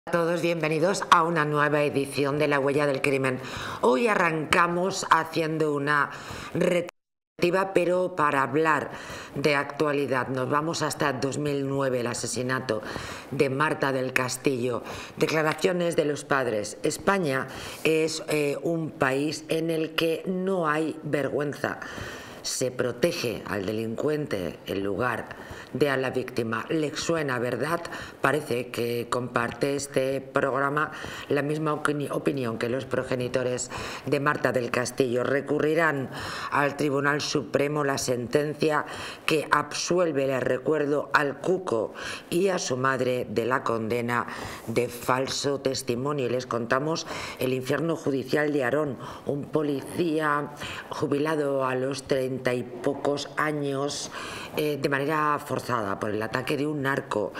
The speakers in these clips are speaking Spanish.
A todos, bienvenidos a una nueva edición de La Huella del Crimen. Hoy arrancamos haciendo una retrospectiva, pero para hablar de actualidad. Nos vamos hasta 2009, el asesinato de Marta del Castillo. Declaraciones de los padres. España es un país en el que no hay vergüenza. Se protege al delincuente en lugar de a la víctima. ¿Le suena, verdad? Parece que comparte este programa la misma opinión que los progenitores de Marta del Castillo. Recurrirán al Tribunal Supremo la sentencia que absuelve, les recuerdo, al Cuco y a su madre de la condena de falso testimonio. Y les contamos el infierno judicial de Aarón, un policía jubilado a los 30 y pocos años de manera forzada por el ataque de un narco.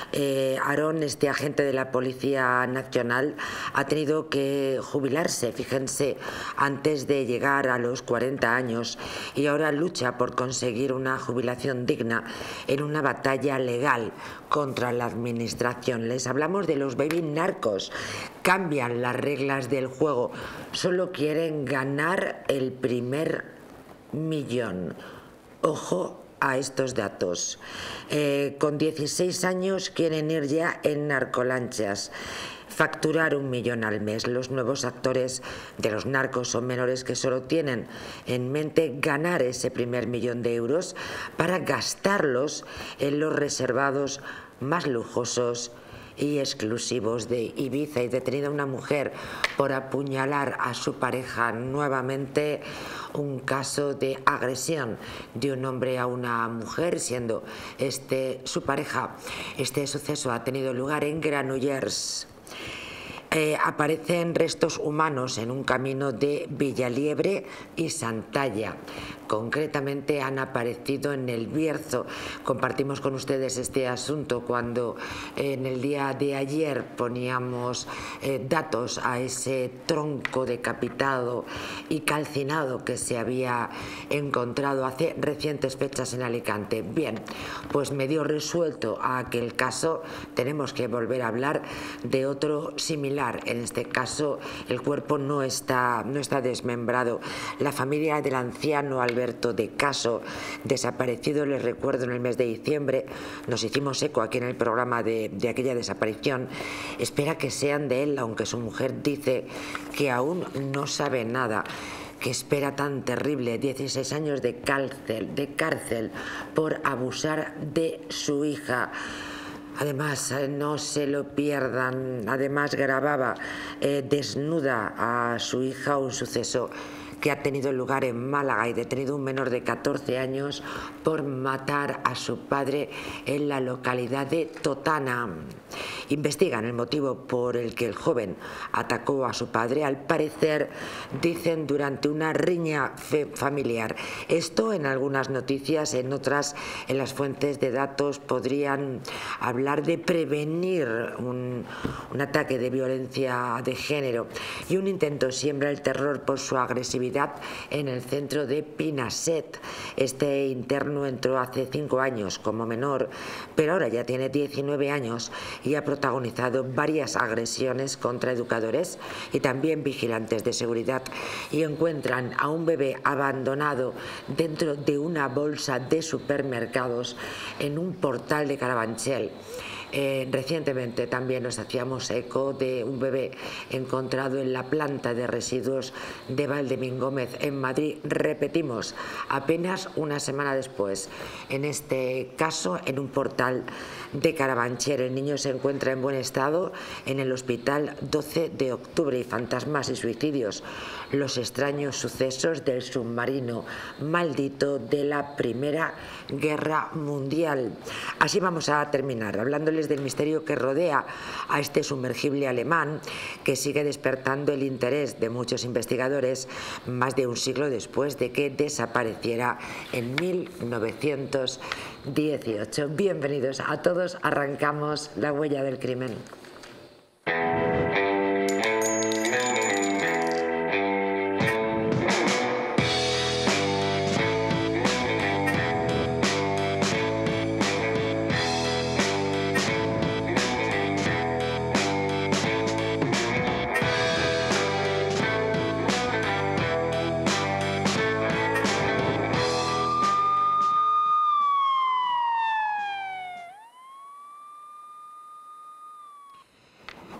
Aarón, este agente de la Policía Nacional, ha tenido que jubilarse, fíjense, antes de llegar a los 40 años y ahora lucha por conseguir una jubilación digna en una batalla legal contra la administración. Les hablamos de los baby narcos. Cambian las reglas del juego, solo quieren ganar el primer millón. Ojo a estos datos. Con 16 años quieren ir ya en narcolanchas, facturar 1 millón al mes. Los nuevos actores de los narcos son menores que solo tienen en mente ganar ese primer millón de euros para gastarlos en los reservados más lujosos y exclusivos de Ibiza. Y detenida una mujer por apuñalar a su pareja nuevamente. Un caso de agresión de un hombre a una mujer, siendo su pareja. Este suceso ha tenido lugar en Granollers. Aparecen restos humanos en un camino de Villaliebre y Santalla. Concretamente han aparecido en el Bierzo. Compartimos con ustedes este asunto cuando en el día de ayer poníamos datos a ese tronco decapitado y calcinado que se había encontrado hace recientes fechas en Alicante. Bien, pues medio resuelto a aquel caso, tenemos que volver a hablar de otro similar. En este caso el cuerpo no está desmembrado. La familia del anciano Alberto de Caso, desaparecido, les recuerdo, en el mes de diciembre, nos hicimos eco aquí en el programa de aquella desaparición, espera que sean de él, aunque su mujer dice que aún no sabe nada. Qué espera tan terrible, 16 años de cárcel por abusar de su hija. Además, no se lo pierdan, además grababa desnuda a su hija, un suceso que ha tenido lugar en Málaga, y detenido un menor de 14 años por matar a su padre en la localidad de Totana. Investigan el motivo por el que el joven atacó a su padre, al parecer, dicen, durante una riña familiar. Esto en algunas noticias, en otras, en las fuentes de datos, podrían hablar de prevenir un ataque de violencia de género, y un intento siembra el terror por su agresividad en el centro de Pinaset. Este interno entró hace 5 años como menor, pero ahora ya tiene 19 años y ha protagonizado varias agresiones contra educadores y también vigilantes de seguridad. Y encuentran a un bebé abandonado dentro de una bolsa de supermercados en un portal de Carabanchel. Recientemente también nos hacíamos eco de un bebé encontrado en la planta de residuos de Valdemín Gómez en Madrid. Repetimos, apenas una semana después, en este caso en un portal de Carabanchel. El niño se encuentra en buen estado en el hospital 12 de octubre. Y fantasmas y suicidios, los extraños sucesos del submarino maldito de la Primera Guerra Mundial. Así vamos a terminar, hablándoles del misterio que rodea a este sumergible alemán, que sigue despertando el interés de muchos investigadores más de un siglo después de que desapareciera en 1918. Bienvenidos a todos, arrancamos La Huella del Crimen.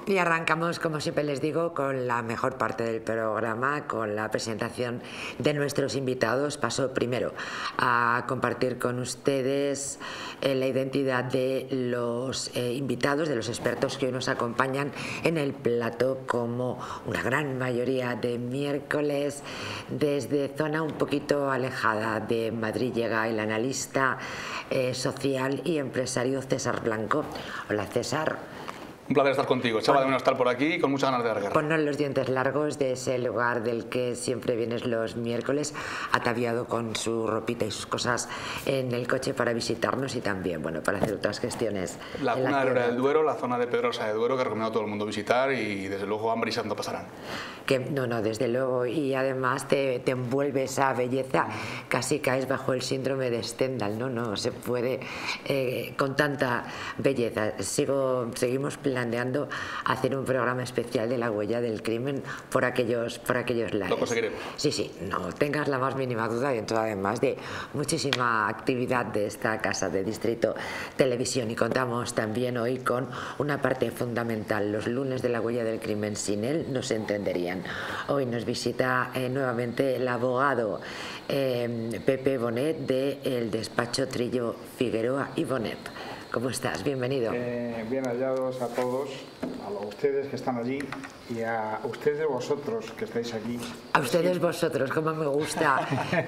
Y arrancamos, como siempre les digo, con la mejor parte del programa, con la presentación de nuestros invitados. Paso primero a compartir con ustedes la identidad de los invitados, de los expertos que hoy nos acompañan en el plató, como una gran mayoría de miércoles, desde zona un poquito alejada de Madrid llega el analista social y empresario César Blanco. Hola, César. Un placer estar contigo, echaba de menos estar por aquí con muchas ganas de largar. Ponnos los dientes largos de ese lugar del que siempre vienes los miércoles, ataviado con su ropita y sus cosas en el coche para visitarnos y también, bueno, para hacer otras gestiones. La cuna de Loira del Duero, la zona de Pedrosa de Duero, que recomiendo a todo el mundo visitar y desde luego hambre y sed no pasarán. No, desde luego, y además te envuelve esa belleza, casi caes bajo el síndrome de Stendhal, no se puede con tanta belleza. Seguimos planteando hacer un programa especial de la huella del crimen por aquellos lares. Lo conseguiremos. Sí, no tengas la más mínima duda, dentro además de muchísima actividad de esta casa de Distrito Televisión, y contamos también hoy con una parte fundamental. Los lunes de la huella del crimen sin él no se entenderían. Hoy nos visita nuevamente el abogado Pepe Bonet del despacho Trillo Figueroa y Bonet. ¿Cómo estás? Bienvenido. Bien hallados a todos, a ustedes que están allí y a ustedes vosotros que estáis aquí. A ustedes vosotros, cómo me gusta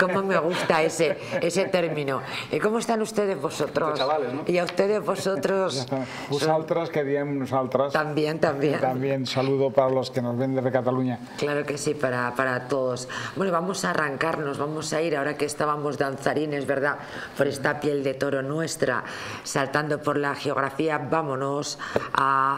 ese término. ¿Y cómo están ustedes vosotros? Chavales, ¿no? Y a ustedes vosotros. Vosaltres, que diem nosaltres. También. También saludo para los que nos ven desde Cataluña. Claro que sí, para todos. Bueno, vamos a arrancarnos, vamos a ir, ahora que estábamos danzarines, ¿verdad?, por esta piel de toro nuestra, saltando por la geografía, vámonos a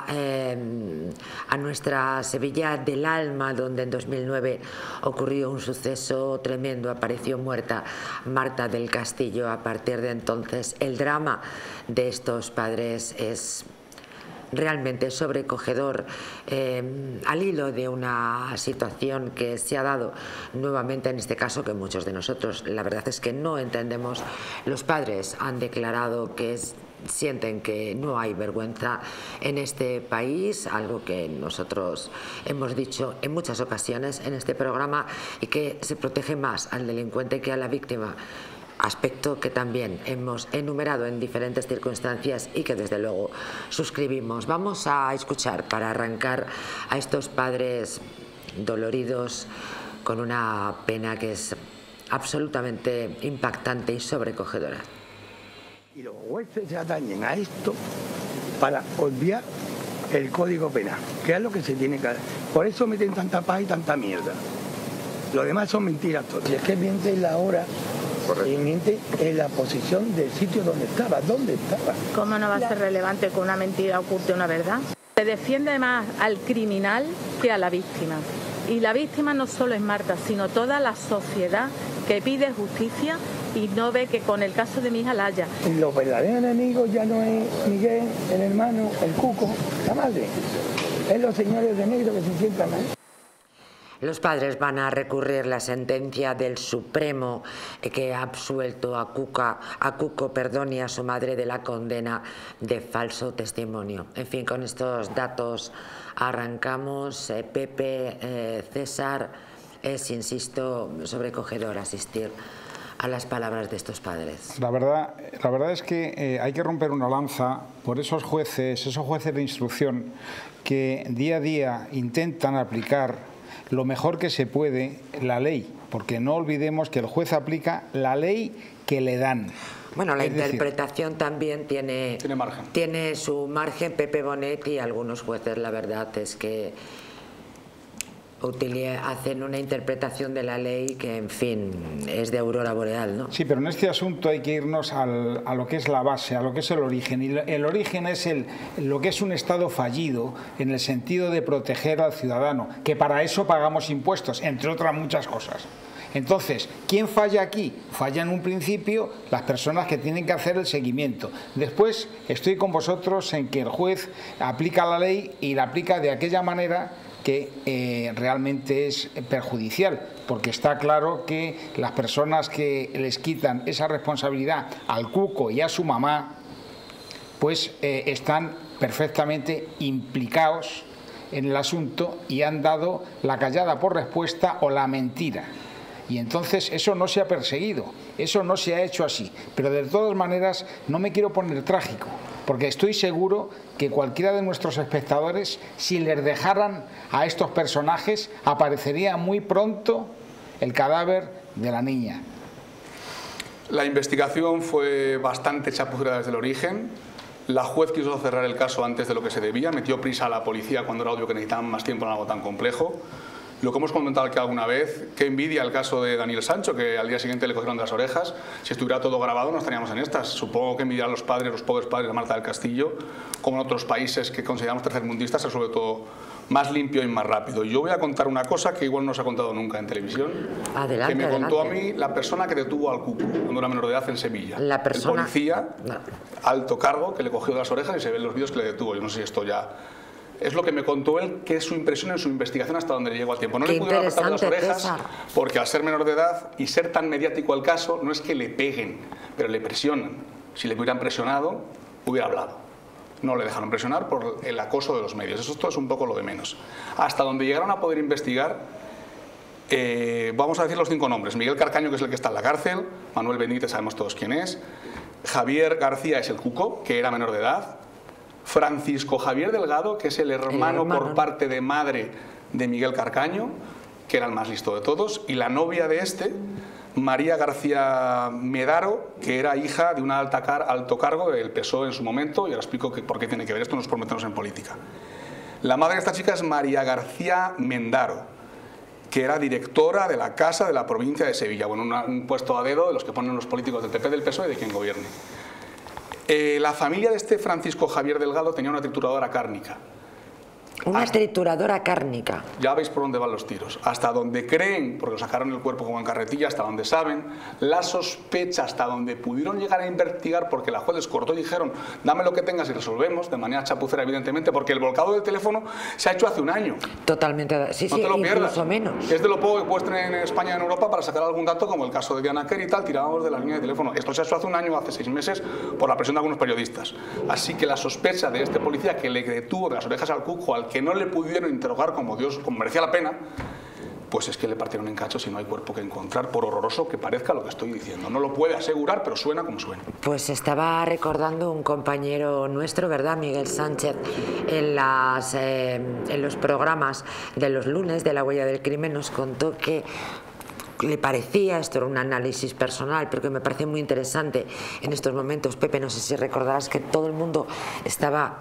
nuestra Sevilla del alma, donde en 2009 ocurrió un suceso tremendo, apareció muerta Marta del Castillo. A partir de entonces el drama de estos padres es realmente sobrecogedor, al hilo de una situación que se ha dado nuevamente en este caso, que muchos de nosotros la verdad es que no entendemos. Los padres han declarado que sienten que no hay vergüenza en este país, algo que nosotros hemos dicho en muchas ocasiones en este programa, y que se protege más al delincuente que a la víctima, aspecto que también hemos enumerado en diferentes circunstancias y que desde luego suscribimos. Vamos a escuchar, para arrancar, a estos padres doloridos con una pena que es absolutamente impactante y sobrecogedora. Y los jueces se atañen a esto para obviar el Código Penal, que es lo que se tiene que hacer. Por eso meten tanta paz y tanta mierda. Lo demás son mentiras todas. Y es que miente la hora. Correcto. Y miente en la posición del sitio donde estaba, dónde estaba. ¿Cómo no va a ser relevante que una mentira oculte una verdad? Se defiende más al criminal que a la víctima. Y la víctima no solo es Marta, sino toda la sociedad que pide justicia y no ve que con el caso de mi hija la haya. Los verdaderos enemigos ya no es Miguel, el hermano, el cuco, la madre. Es los señores de negro que se sientan ahí. Los padres van a recurrir la sentencia del Supremo que ha absuelto a Cuco y a su madre de la condena de falso testimonio. En fin, con estos datos arrancamos. Pepe, César, insisto, sobrecogedor asistir a las palabras de estos padres. La verdad es que hay que romper una lanza por esos jueces de instrucción que día a día intentan aplicar lo mejor que se puede la ley, porque no olvidemos que el juez aplica la ley que le dan. Bueno, la interpretación también tiene su margen. Pepe Bonet y algunos jueces, la verdad es que hacen una interpretación de la ley que, en fin, es de aurora boreal, ¿no? Sí, pero en este asunto hay que irnos a lo que es la base, a lo que es el origen. Y el origen es lo que es un Estado fallido, en el sentido de proteger al ciudadano, que para eso pagamos impuestos, entre otras muchas cosas. Entonces, ¿quién falla aquí? Falla en un principio las personas que tienen que hacer el seguimiento. Después, estoy con vosotros en que el juez aplica la ley y la aplica de aquella manera que realmente es perjudicial, porque está claro que las personas que les quitan esa responsabilidad al cuco y a su mamá, pues están perfectamente implicados en el asunto y han dado la callada por respuesta o la mentira. Y entonces eso no se ha perseguido, eso no se ha hecho así. Pero de todas maneras no me quiero poner trágico, porque estoy seguro que cualquiera de nuestros espectadores, si les dejaran a estos personajes, aparecería muy pronto el cadáver de la niña. La investigación fue bastante chapucera desde el origen. La juez quiso cerrar el caso antes de lo que se debía, metió prisa a la policía cuando era obvio que necesitaban más tiempo en algo tan complejo. Lo que hemos comentado aquí alguna vez, que envidia el caso de Daniel Sancho, que al día siguiente le cogieron de las orejas. Si estuviera todo grabado no estaríamos en estas. Supongo que envidia a los pobres padres de Marta del Castillo, como en otros países que consideramos tercermundistas, se resuelve todo más limpio y más rápido. Yo voy a contar una cosa que igual no se ha contado nunca en televisión, Adelante, que me contó adelante. a mí la persona que detuvo al Cuco cuando era menor de edad en Sevilla. La persona... El policía, No. alto cargo, que le cogió de las orejas y se ven los vídeos que le detuvo. Yo no sé si esto ya... Es lo que me contó él, que es su impresión en su investigación hasta donde le llegó a tiempo. No Qué le pudieron apretar de las interesante, orejas César. porque al ser menor de edad y ser tan mediático el caso, no es que le peguen, pero le presionan. Si le hubieran presionado, hubiera hablado. No le dejaron presionar por el acoso de los medios. Esto es un poco lo de menos. Hasta donde llegaron a poder investigar, vamos a decir los 5 nombres. Miguel Carcaño, que es el que está en la cárcel. Manuel Benítez, sabemos todos quién es. Javier García es el Cuco, que era menor de edad. Francisco Javier Delgado, que es el hermano por parte de madre de Miguel Carcaño, que era el más listo de todos. Y la novia de este, María García Medaro, que era hija de un alto cargo del PSOE en su momento, y ahora explico por qué tiene que ver esto, no es por meternos en política. La madre de esta chica es María García Mendaro, que era directora de la Casa de la provincia de Sevilla, bueno, un puesto a dedo de los que ponen los políticos del PP, del PSOE y de quien gobierne. La familia de este Francisco Javier Delgado tenía una trituradora cárnica. Una trituradora cárnica. Ya veis por dónde van los tiros. Hasta donde creen, porque lo sacaron el cuerpo como en carretilla, hasta donde saben, la sospecha hasta donde pudieron llegar a investigar, porque la juez les cortó y dijeron, dame lo que tengas y resolvemos, de manera chapucera evidentemente, porque el volcado del teléfono se ha hecho hace un año. Totalmente, sí, No sí, te lo pierdas. incluso menos. Es de lo poco que puedes tener en España y en Europa para sacar algún dato, como el caso de Diana Kerr y tal, tirábamos de la línea de teléfono. Esto se ha hecho hace un año, hace 6 meses, por la presión de algunos periodistas. Así que la sospecha de este policía que le detuvo de las orejas al Cuco, al que no le pudieron interrogar como merecía la pena, pues es que le partieron en cachos y no hay cuerpo que encontrar, por horroroso que parezca lo que estoy diciendo. No lo puede asegurar, pero suena como suena. Pues estaba recordando un compañero nuestro, ¿verdad? Miguel Sánchez, en los programas de los lunes de La Huella del Crimen nos contó que le parecía, esto era un análisis personal, pero que me parece muy interesante en estos momentos, Pepe, no sé si recordarás que todo el mundo estaba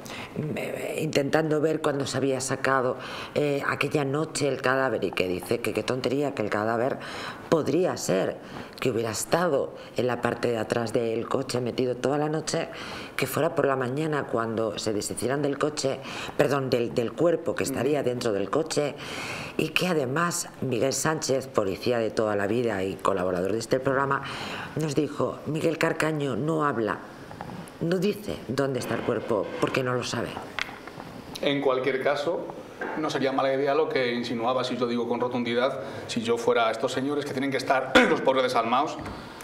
intentando ver cuándo se había sacado aquella noche el cadáver, y que dice que qué tontería, que el cadáver podría ser que hubiera estado en la parte de atrás del coche metido toda la noche, que fuera por la mañana cuando se deshicieran del coche, perdón, del cuerpo que estaría dentro del coche, y que además Miguel Sánchez, policía de toda la vida y colaborador de este programa, nos dijo, Miguel Carcaño no habla, no dice dónde está el cuerpo porque no lo sabe. En cualquier caso, no sería mala idea lo que insinuaba, si yo digo con rotundidad, si yo fuera a estos señores que tienen que estar los pobres desalmados,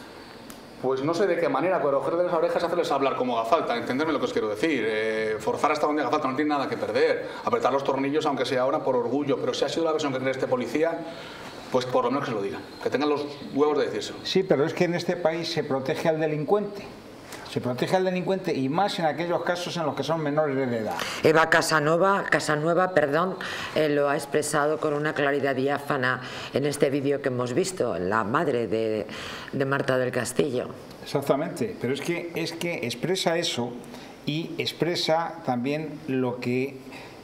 pues no sé de qué manera, pero coger de las orejas y hacerles hablar como haga falta, entenderme lo que os quiero decir, forzar hasta donde haga falta, no tiene nada que perder, apretar los tornillos aunque sea ahora por orgullo, pero si ha sido la versión que cree este policía, pues por lo menos que se lo diga, que tengan los huevos de decírselo. Sí, pero es que en este país se protege al delincuente. Se protege al delincuente y más en aquellos casos en los que son menores de edad. Eva Casanueva, lo ha expresado con una claridad diáfana en este vídeo que hemos visto, la madre de Marta del Castillo. Exactamente, pero es que expresa eso y expresa también lo que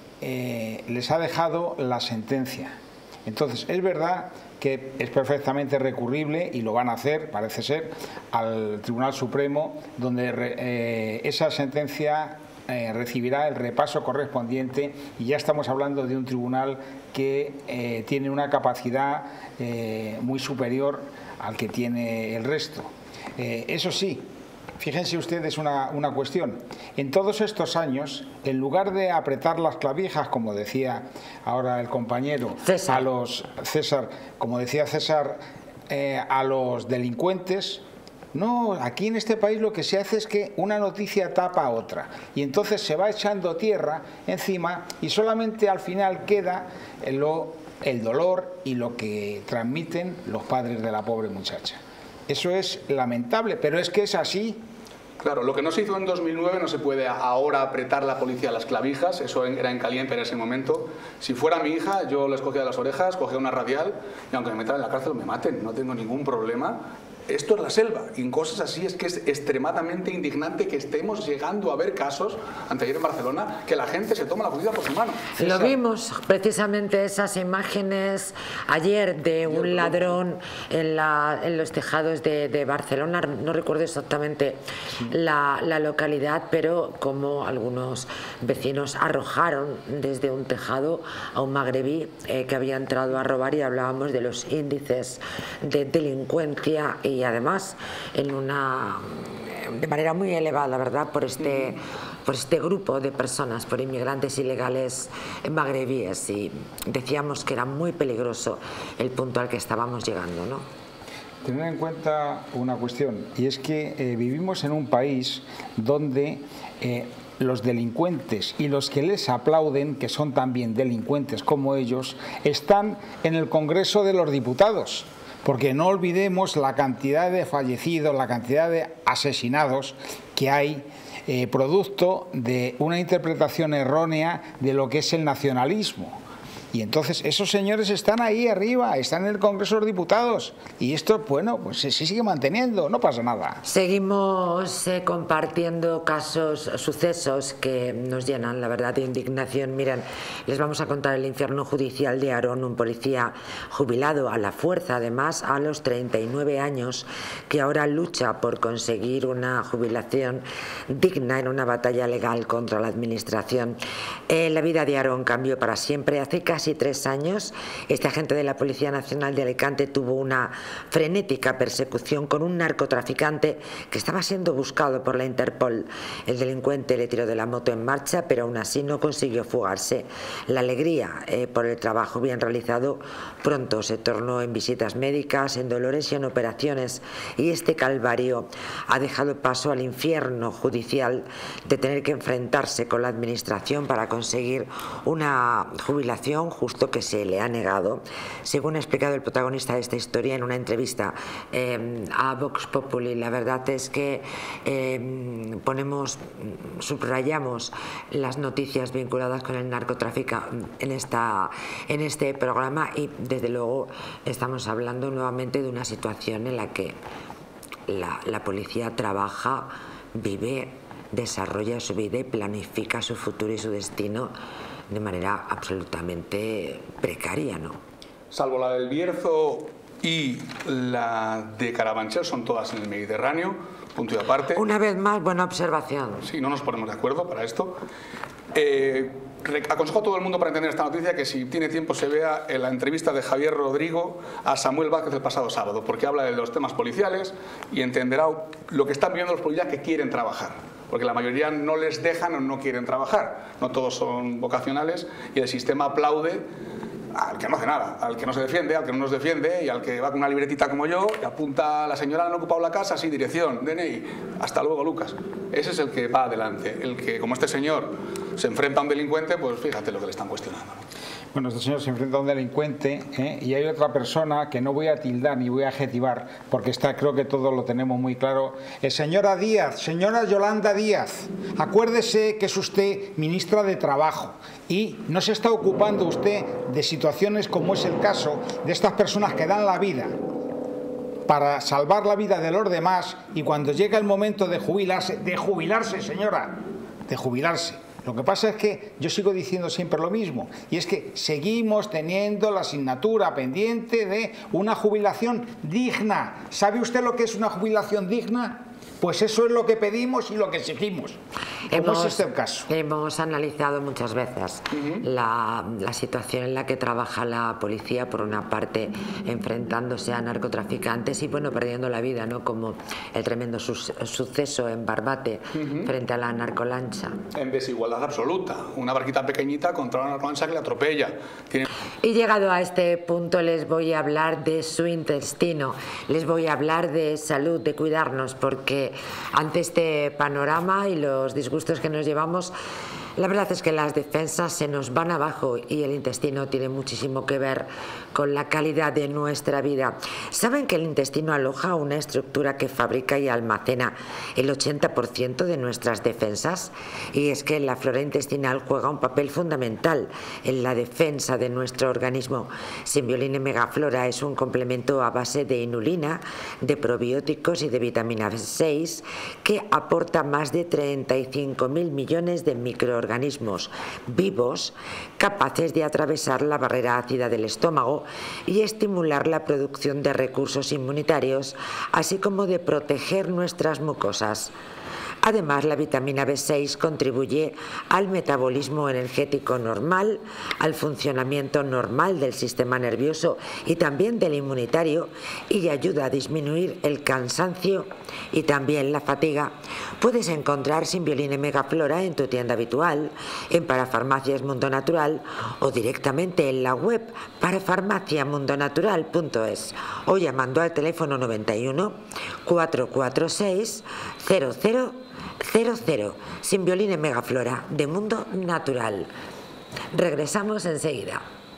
les ha dejado la sentencia. Entonces, es verdad que es perfectamente recurrible, y lo van a hacer, parece ser, al Tribunal Supremo, donde esa sentencia recibirá el repaso correspondiente, y ya estamos hablando de un tribunal que tiene una capacidad muy superior al que tiene el resto. Eso sí, fíjense ustedes una cuestión. En todos estos años, en lugar de apretar las clavijas, como decía ahora el compañero, César, a los delincuentes, No, aquí en este país lo que se hace es que una noticia tapa a otra y entonces se va echando tierra encima y solamente al final queda el dolor y lo que transmiten los padres de la pobre muchacha. Eso es lamentable, pero es que es así. Claro, lo que no se hizo en 2009 no se puede ahora apretar la policía a las clavijas, eso era en caliente en ese momento. Si fuera mi hija, yo les cogía de las orejas, cogía una radial y aunque me metan en la cárcel me maten, no tengo ningún problema. Esto es la selva, y en cosas así es que es extremadamente indignante que estemos llegando a ver casos, anteayer en Barcelona, que la gente se toma la justicia por su mano. Lo vimos, precisamente esas imágenes ayer de un ladrón en los tejados de Barcelona, no recuerdo exactamente la localidad, pero como algunos vecinos arrojaron desde un tejado a un magrebí que había entrado a robar, y hablábamos de los índices de delincuencia y además de manera muy elevada, ¿verdad?, por este grupo de personas, por inmigrantes ilegales magrebíes, y decíamos que era muy peligroso el punto al que estábamos llegando, ¿no? Tener en cuenta una cuestión, y es que vivimos en un país donde los delincuentes y los que les aplauden, que son también delincuentes como ellos, están en el Congreso de los Diputados. Porque no olvidemos la cantidad de fallecidos, la cantidad de asesinados que hay producto de una interpretación errónea de lo que es el nacionalismo. Y entonces esos señores están ahí arriba, están en el Congreso de los Diputados, y esto, bueno, pues se sigue manteniendo, no pasa nada. Seguimos compartiendo casos, sucesos que nos llenan, la verdad, de indignación. Miren, les vamos a contar el infierno judicial de Aarón, un policía jubilado a la fuerza, además a los 39 años, que ahora lucha por conseguir una jubilación digna en una batalla legal contra la administración. La vida de Aarón cambió para siempre. Hace casi 3 años, este agente de la Policía Nacional de Alicante tuvo una frenética persecución con un narcotraficante que estaba siendo buscado por la Interpol. El delincuente le tiró de la moto en marcha, pero aún así no consiguió fugarse. La alegría por el trabajo bien realizado pronto se tornó en visitas médicas, en dolores y en operaciones, y este calvario ha dejado paso al infierno judicial de tener que enfrentarse con la administración para conseguir una jubilación justo que se le ha negado, según ha explicado el protagonista de esta historia en una entrevista a Vox Populi. La verdad es que subrayamos las noticias vinculadas con el narcotráfico en este programa, y desde luego estamos hablando nuevamente de una situación en la que la policía trabaja, vive, desarrolla su vida y planifica su futuro y su destino de manera absolutamente precaria, ¿no? Salvo la del Bierzo y la de Carabanchel, son todas en el Mediterráneo, punto y aparte. Una vez más, buena observación. Sí, no nos ponemos de acuerdo para esto. Aconsejo a todo el mundo, para entender esta noticia, que si tiene tiempo se vea en la entrevista de Javier Rodrigo a Samuel Vázquez el pasado sábado, porque habla de los temas policiales y entenderá lo que están viviendo los policías que quieren trabajar, porque la mayoría no les dejan o no quieren trabajar, no todos son vocacionales, y el sistema aplaude al que no hace nada, al que no se defiende, al que no nos defiende, y al que va con una libretita como yo y apunta: la señora no ha ocupado la casa, sí, dirección, DNI, hasta luego, Lucas. Ese es el que va adelante, el que, como este señor se enfrenta a un delincuente, pues fíjate lo que le están cuestionando. Bueno, este señor se enfrenta a un delincuente, y hay otra persona que no voy a tildar ni voy a adjetivar, porque creo que todos lo tenemos muy claro. Señora Díaz, señora Yolanda Díaz, acuérdese que es usted ministra de Trabajo y no se está ocupando usted de situaciones como es el caso de estas personas que dan la vida para salvar la vida de los demás, y cuando llega el momento de jubilarse, señora, de jubilarse. Lo que pasa es que yo sigo diciendo siempre lo mismo, y es que seguimos teniendo la asignatura pendiente de una jubilación digna. ¿Sabe usted lo que es una jubilación digna? Pues eso es lo que pedimos y lo que exigimos. ¿Cómo es este el caso? Hemos analizado muchas veces la situación en la que trabaja la policía, por una parte enfrentándose a narcotraficantes y bueno, perdiendo la vida, ¿no? Como el tremendo suceso en Barbate frente a la narcolancha. En desigualdad absoluta, una barquita pequeñita contra una narcolancha que le atropella. Y llegado a este punto les voy a hablar de su intestino, les voy a hablar de salud, de cuidarnos, porque ante este panorama y los disgustos que nos llevamos, la verdad es que las defensas se nos van abajo y el intestino tiene muchísimo que ver con la calidad de nuestra vida. ¿Saben que el intestino aloja una estructura que fabrica y almacena el 80% de nuestras defensas? Y es que la flora intestinal juega un papel fundamental en la defensa de nuestro organismo. Symbioline Megaflora es un complemento a base de inulina, de probióticos y de vitamina B6 que aporta más de 35.000 millones de microorganismos vivos capaces de atravesar la barrera ácida del estómago y estimular la producción de recursos inmunitarios, así como de proteger nuestras mucosas. Además, la vitamina B6 contribuye al metabolismo energético normal, al funcionamiento normal del sistema nervioso y también del inmunitario, y ayuda a disminuir el cansancio y también la fatiga. Puedes encontrar Symbioline Megaflora en tu tienda habitual, en Parafarmacias Mundo Natural o directamente en la web parafarmaciamundonatural.es o llamando al teléfono 91 446 0000. Symbioline Megaflora de Mundo Natural. Regresamos enseguida.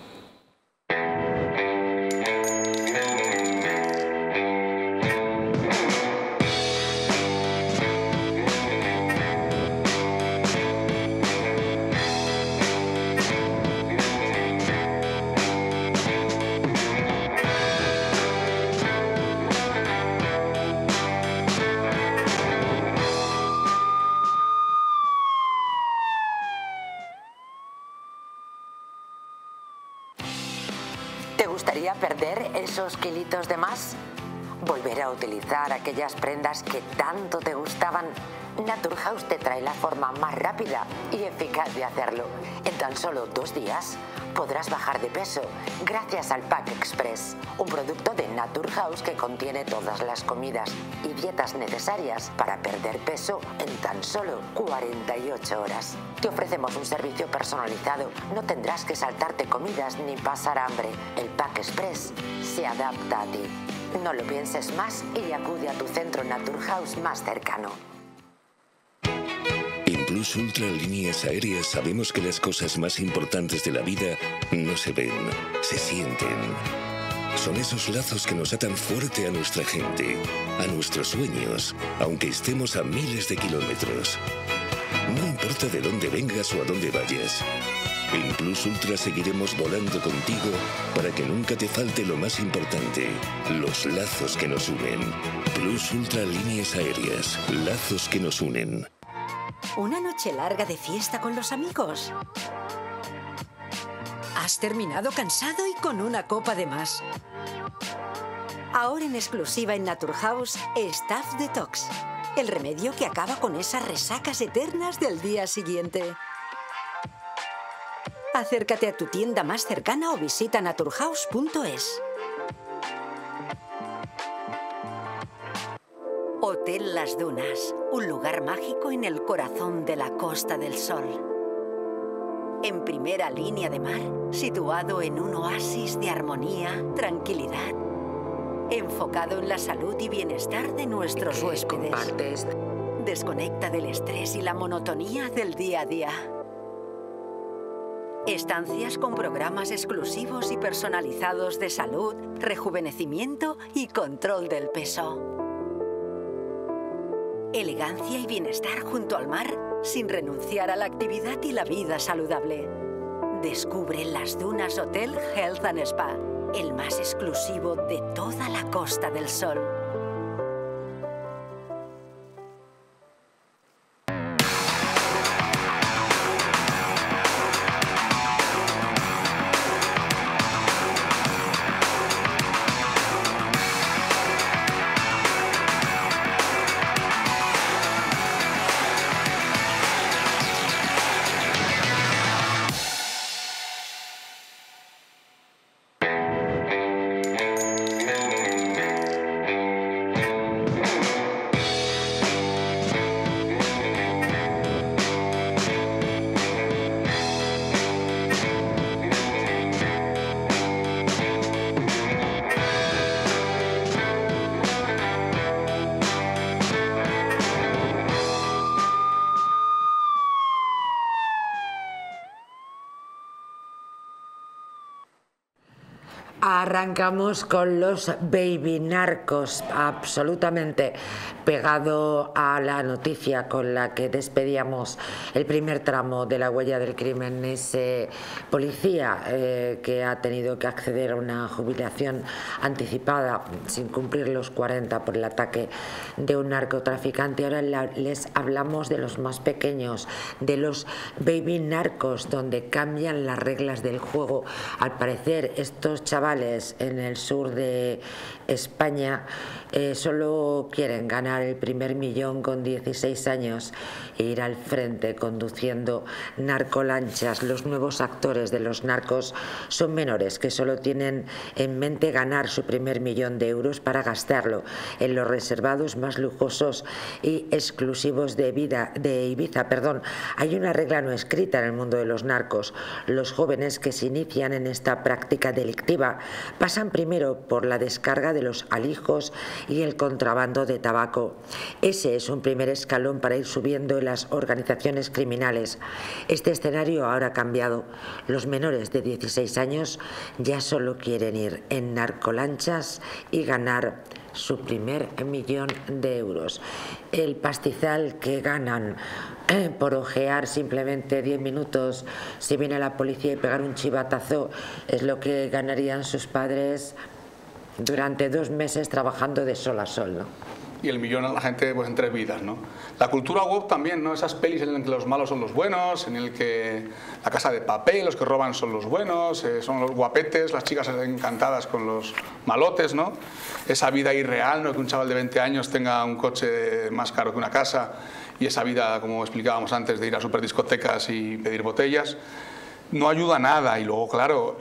¿Te gustaría perder esos kilitos de más? ¿Volver a utilizar aquellas prendas que tanto te gustaban? Naturhaus te trae la forma más rápida y eficaz de hacerlo. En tan solo 2 días podrás bajar de peso gracias al Pack Express, un producto de Naturhaus que contiene todas las comidas y dietas necesarias para perder peso en tan solo 48 horas. Te ofrecemos un servicio personalizado, no tendrás que saltarte comidas ni pasar hambre. El Pack Express se adapta a ti. No lo pienses más y acude a tu centro Naturhaus más cercano. En Plus Ultra Líneas Aéreas sabemos que las cosas más importantes de la vida no se ven, se sienten. Son esos lazos que nos atan fuerte a nuestra gente, a nuestros sueños, aunque estemos a miles de kilómetros. No importa de dónde vengas o a dónde vayas. En Plus Ultra seguiremos volando contigo para que nunca te falte lo más importante, los lazos que nos unen. Plus Ultra Líneas Aéreas, lazos que nos unen. ¿Una noche larga de fiesta con los amigos? ¿Has terminado cansado y con una copa de más? Ahora en exclusiva en Naturhaus, Staff Detox. El remedio que acaba con esas resacas eternas del día siguiente. Acércate a tu tienda más cercana o visita naturhaus.es. Hotel Las Dunas, un lugar mágico en el corazón de la Costa del Sol. En primera línea de mar, situado en un oasis de armonía, tranquilidad, enfocado en la salud y bienestar de nuestros huéspedes. Desconecta del estrés y la monotonía del día a día. Estancias con programas exclusivos y personalizados de salud, rejuvenecimiento y control del peso. Elegancia y bienestar junto al mar, sin renunciar a la actividad y la vida saludable. Descubre Las Dunas Hotel Health and Spa, el más exclusivo de toda la Costa del Sol. Arrancamos con los baby narcos, absolutamente pegado a la noticia con la que despedíamos el primer tramo de la huella del crimen. Ese policía que ha tenido que acceder a una jubilación anticipada sin cumplir los 40 por el ataque de un narcotraficante. Ahora les hablamos de los más pequeños, de los baby narcos, donde cambian las reglas del juego. Al parecer estos chavales en el sur de España solo quieren ganar el primer millón con 16 años e ir al frente conduciendo narcolanchas. Los nuevos actores de los narcos son menores que solo tienen en mente ganar su primer millón de euros para gastarlo en los reservados más lujosos y exclusivos de Ibiza. Hay una regla no escrita en el mundo de los narcos. Los jóvenes que se inician en esta práctica delictiva pasan primero por la descarga de los alijos y el contrabando de tabaco. Ese es un primer escalón para ir subiendo en las organizaciones criminales. Este escenario ahora ha cambiado. Los menores de 16 años ya solo quieren ir en narcolanchas y ganar su primer millón de euros. El pastizal que ganan por ojear simplemente 10 minutos si viene la policía y pegar un chivatazo es lo que ganarían sus padres durante 2 meses trabajando de sol a sol, ¿no? Y el millón a la gente pues en 3 vidas, ¿no? La cultura woke también, ¿no? Esas pelis en las que los malos son los buenos, en el que La Casa de Papel, los que roban son los buenos, son los guapetes, las chicas encantadas con los malotes, ¿no? Esa vida irreal, ¿no? Que un chaval de 20 años tenga un coche más caro que una casa y esa vida, como explicábamos antes, de ir a superdiscotecas y pedir botellas, no ayuda a nada. Y luego, claro,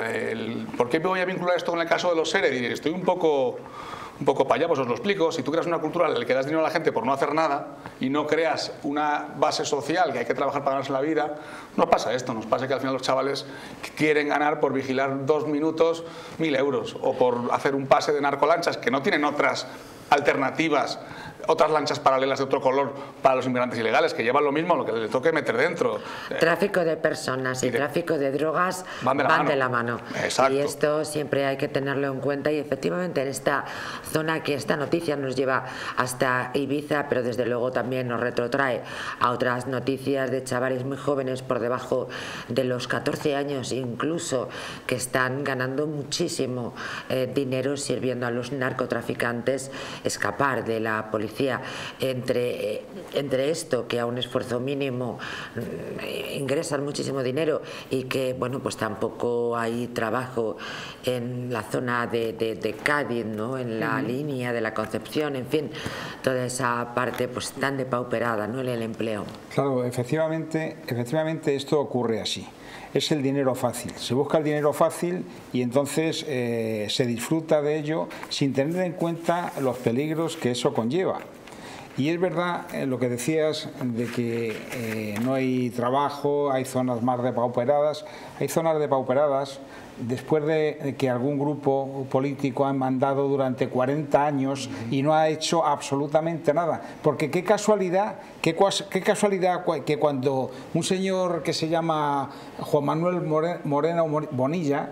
¿por qué me voy a vincular esto con el caso de los SERE? Diré, estoy un poco para allá, pues os lo explico. Si tú creas una cultura en la que das dinero a la gente por no hacer nada y no creas una base social que hay que trabajar para ganarse la vida, no pasa esto. Nos pasa que al final los chavales quieren ganar por vigilar 2 minutos 1.000 euros o por hacer un pase de narcolanchas que no tienen otras alternativas, otras lanchas paralelas de otro color para los inmigrantes ilegales, que llevan lo mismo, lo que le toque meter dentro. Tráfico de personas y tráfico de drogas van de la mano. Exacto. Y esto siempre hay que tenerlo en cuenta, y efectivamente en esta zona, que esta noticia nos lleva hasta Ibiza, pero desde luego también nos retrotrae a otras noticias de chavales muy jóvenes por debajo de los 14 años incluso, que están ganando muchísimo dinero sirviendo a los narcotraficantes escapar de la policía. Entre esto, que a un esfuerzo mínimo ingresan muchísimo dinero, y que bueno, pues tampoco hay trabajo en la zona de Cádiz, ¿no? En la línea de la Concepción, en fin, toda esa parte pues tan depauperada, ¿no? En el empleo. Claro, efectivamente esto ocurre así. Es el dinero fácil, se busca el dinero fácil y entonces se disfruta de ello sin tener en cuenta los peligros que eso conlleva. Y es verdad lo que decías de que no hay trabajo, hay zonas más depauperadas. Hay zonas depauperadas después de que algún grupo político ha mandado durante 40 años y no ha hecho absolutamente nada. Porque qué casualidad que cuando un señor que se llama Juan Manuel Moreno Bonilla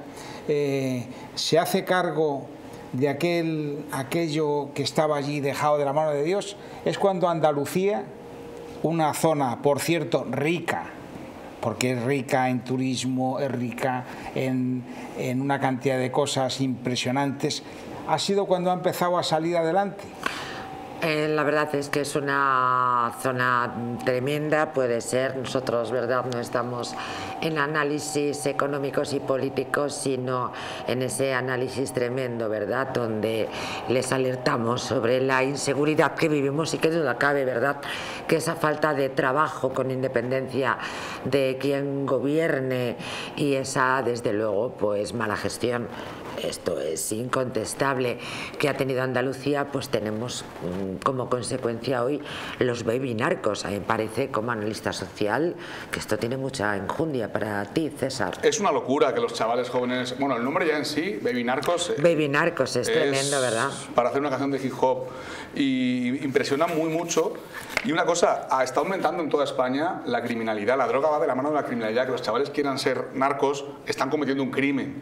se hace cargo de aquello que estaba allí dejado de la mano de Dios, es cuando Andalucía, una zona, por cierto, rica, porque es rica en turismo, es rica en una cantidad de cosas impresionantes, ha sido cuando ha empezado a salir adelante. La verdad es que es una zona tremenda, puede ser. Nosotros, ¿verdad?, no estamos en análisis económicos y políticos, sino en ese análisis tremendo, ¿verdad?, donde les alertamos sobre la inseguridad que vivimos y que duda cabe, ¿verdad?, que esa falta de trabajo con independencia de quien gobierne y esa, desde luego, pues mala gestión. Esto es incontestable que ha tenido Andalucía, pues tenemos como consecuencia hoy los baby narcos. A mí me parece, como analista social, que esto tiene mucha enjundia para ti, César. Es una locura que los chavales jóvenes, bueno, el nombre ya en sí, baby narcos. Baby narcos es tremendo, ¿verdad? Para hacer una canción de hip hop, y impresiona mucho. Y una cosa, está aumentando en toda España la criminalidad. La droga va de la mano de la criminalidad. Que los chavales quieran ser narcos, están cometiendo un crimen.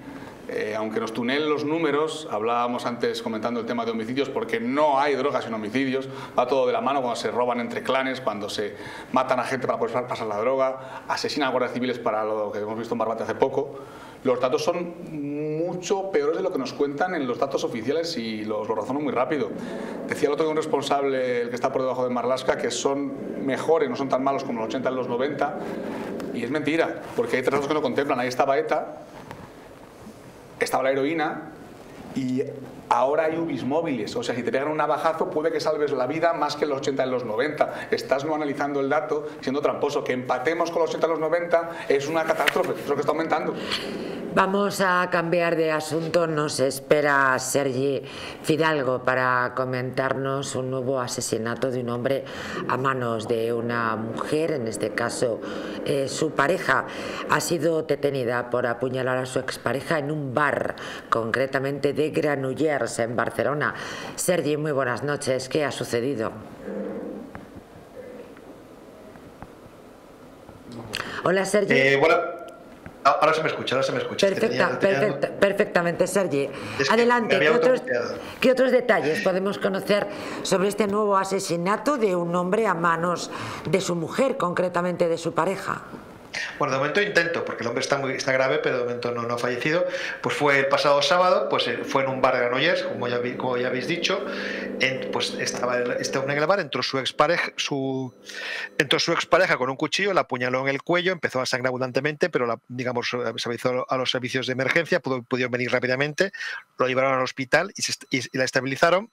aunque nos tunelen los números, hablábamos antes comentando el tema de homicidios, porque no hay drogas en homicidios, va todo de la mano cuando se roban entre clanes, cuando se matan a gente para poder pasar la droga, asesinan a guardias civiles para lo que hemos visto en Barbate hace poco. Los datos son mucho peores de lo que nos cuentan en los datos oficiales y los razono muy rápido. Decía el otro día un responsable, el que está por debajo de Marlaska, que son mejores, no son tan malos como los 80 y los 90, y es mentira, porque hay tres datos que no contemplan. Ahí estaba ETA, estaba la heroína y ahora hay UBIs móviles. O sea, si te pegan un navajazo puede que salves la vida más que en los 80 y los 90. Estás no analizando el dato, siendo tramposo. Que empatemos con los 80 y los 90 es una catástrofe, es lo que está aumentando. Vamos a cambiar de asunto. Nos espera Sergi Fidalgo para comentarnos un nuevo asesinato de un hombre a manos de una mujer. En este caso, su pareja ha sido detenida por apuñalar a su expareja en un bar, concretamente de Granollers, en Barcelona. Sergi, muy buenas noches. ¿Qué ha sucedido? Hola, Sergi. Bueno. Ahora se me escucha, Perfectamente, Sergi. Adelante, ¿qué otros detalles podemos conocer sobre este nuevo asesinato de un hombre a manos de su mujer, concretamente de su pareja? Bueno, de momento intento, porque el hombre está grave, pero de momento no ha fallecido. Pues fue el pasado sábado, pues fue en un bar de Granollers, como ya habéis dicho. Pues estaba este hombre en el bar, entró su expareja con un cuchillo, la apuñaló en el cuello, empezó a sangrar abundantemente, pero digamos se avisó a los servicios de emergencia, pudieron venir rápidamente, lo llevaron al hospital y la estabilizaron.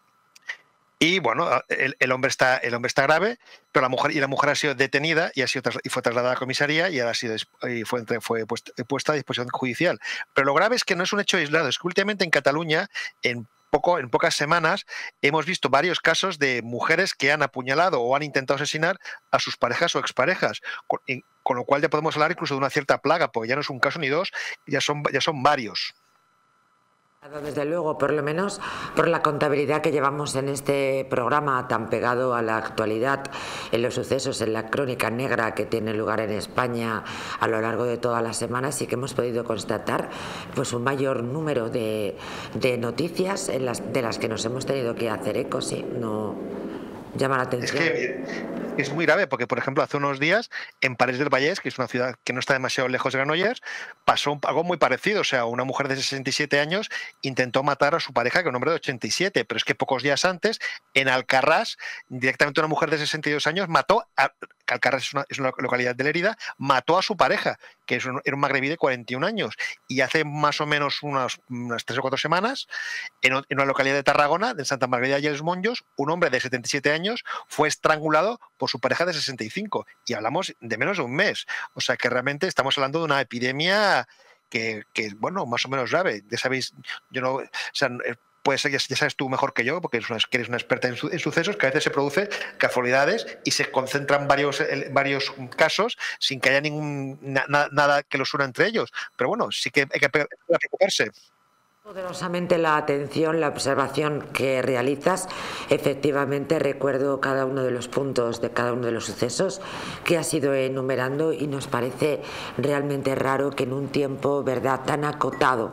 Y bueno, el hombre está grave, pero la mujer ha sido detenida y fue trasladada a la comisaría y ahora fue puesta a disposición judicial. Pero lo grave es que no es un hecho aislado, es que últimamente en Cataluña, en pocas semanas, hemos visto varios casos de mujeres que han apuñalado o han intentado asesinar a sus parejas o exparejas, con lo cual ya podemos hablar incluso de una cierta plaga, porque ya no es un caso ni dos, ya son varios. Desde luego, por lo menos por la contabilidad que llevamos en este programa tan pegado a la actualidad, en los sucesos, en la crónica negra que tiene lugar en España a lo largo de todas las semanas, sí que hemos podido constatar pues un mayor número de noticias de las que nos hemos tenido que hacer eco. Sí, no llama la atención. Es que es muy grave porque, por ejemplo, hace unos días en Parés del Vallès, que es una ciudad que no está demasiado lejos de Granollers, pasó algo muy parecido. O sea, una mujer de 67 años intentó matar a su pareja, que es un hombre de 87, pero es que pocos días antes, en Alcarrás, directamente una mujer de 62 años Alcarrás es una localidad de Lérida, mató a su pareja, que era un magrebí de 41 años. Y hace más o menos unas 3 o 4 semanas, en una localidad de Tarragona, de Santa Margarida y Els Monjos, un hombre de 77 años fue estrangulado por su pareja de 65. Y hablamos de menos de un mes. O sea que realmente estamos hablando de una epidemia que bueno, más o menos grave. Ya sabéis, yo no... O sea, pues ya sabes tú mejor que yo, porque eres una experta en sucesos, que a veces se producen casualidades y se concentran varios casos sin que haya nada que los una entre ellos. Pero bueno, sí que hay que preocuparse. Poderosamente la atención, la observación que realizas. Efectivamente recuerdo cada uno de los puntos de cada uno de los sucesos que has ido enumerando y nos parece realmente raro que en un tiempo, ¿verdad?, tan acotado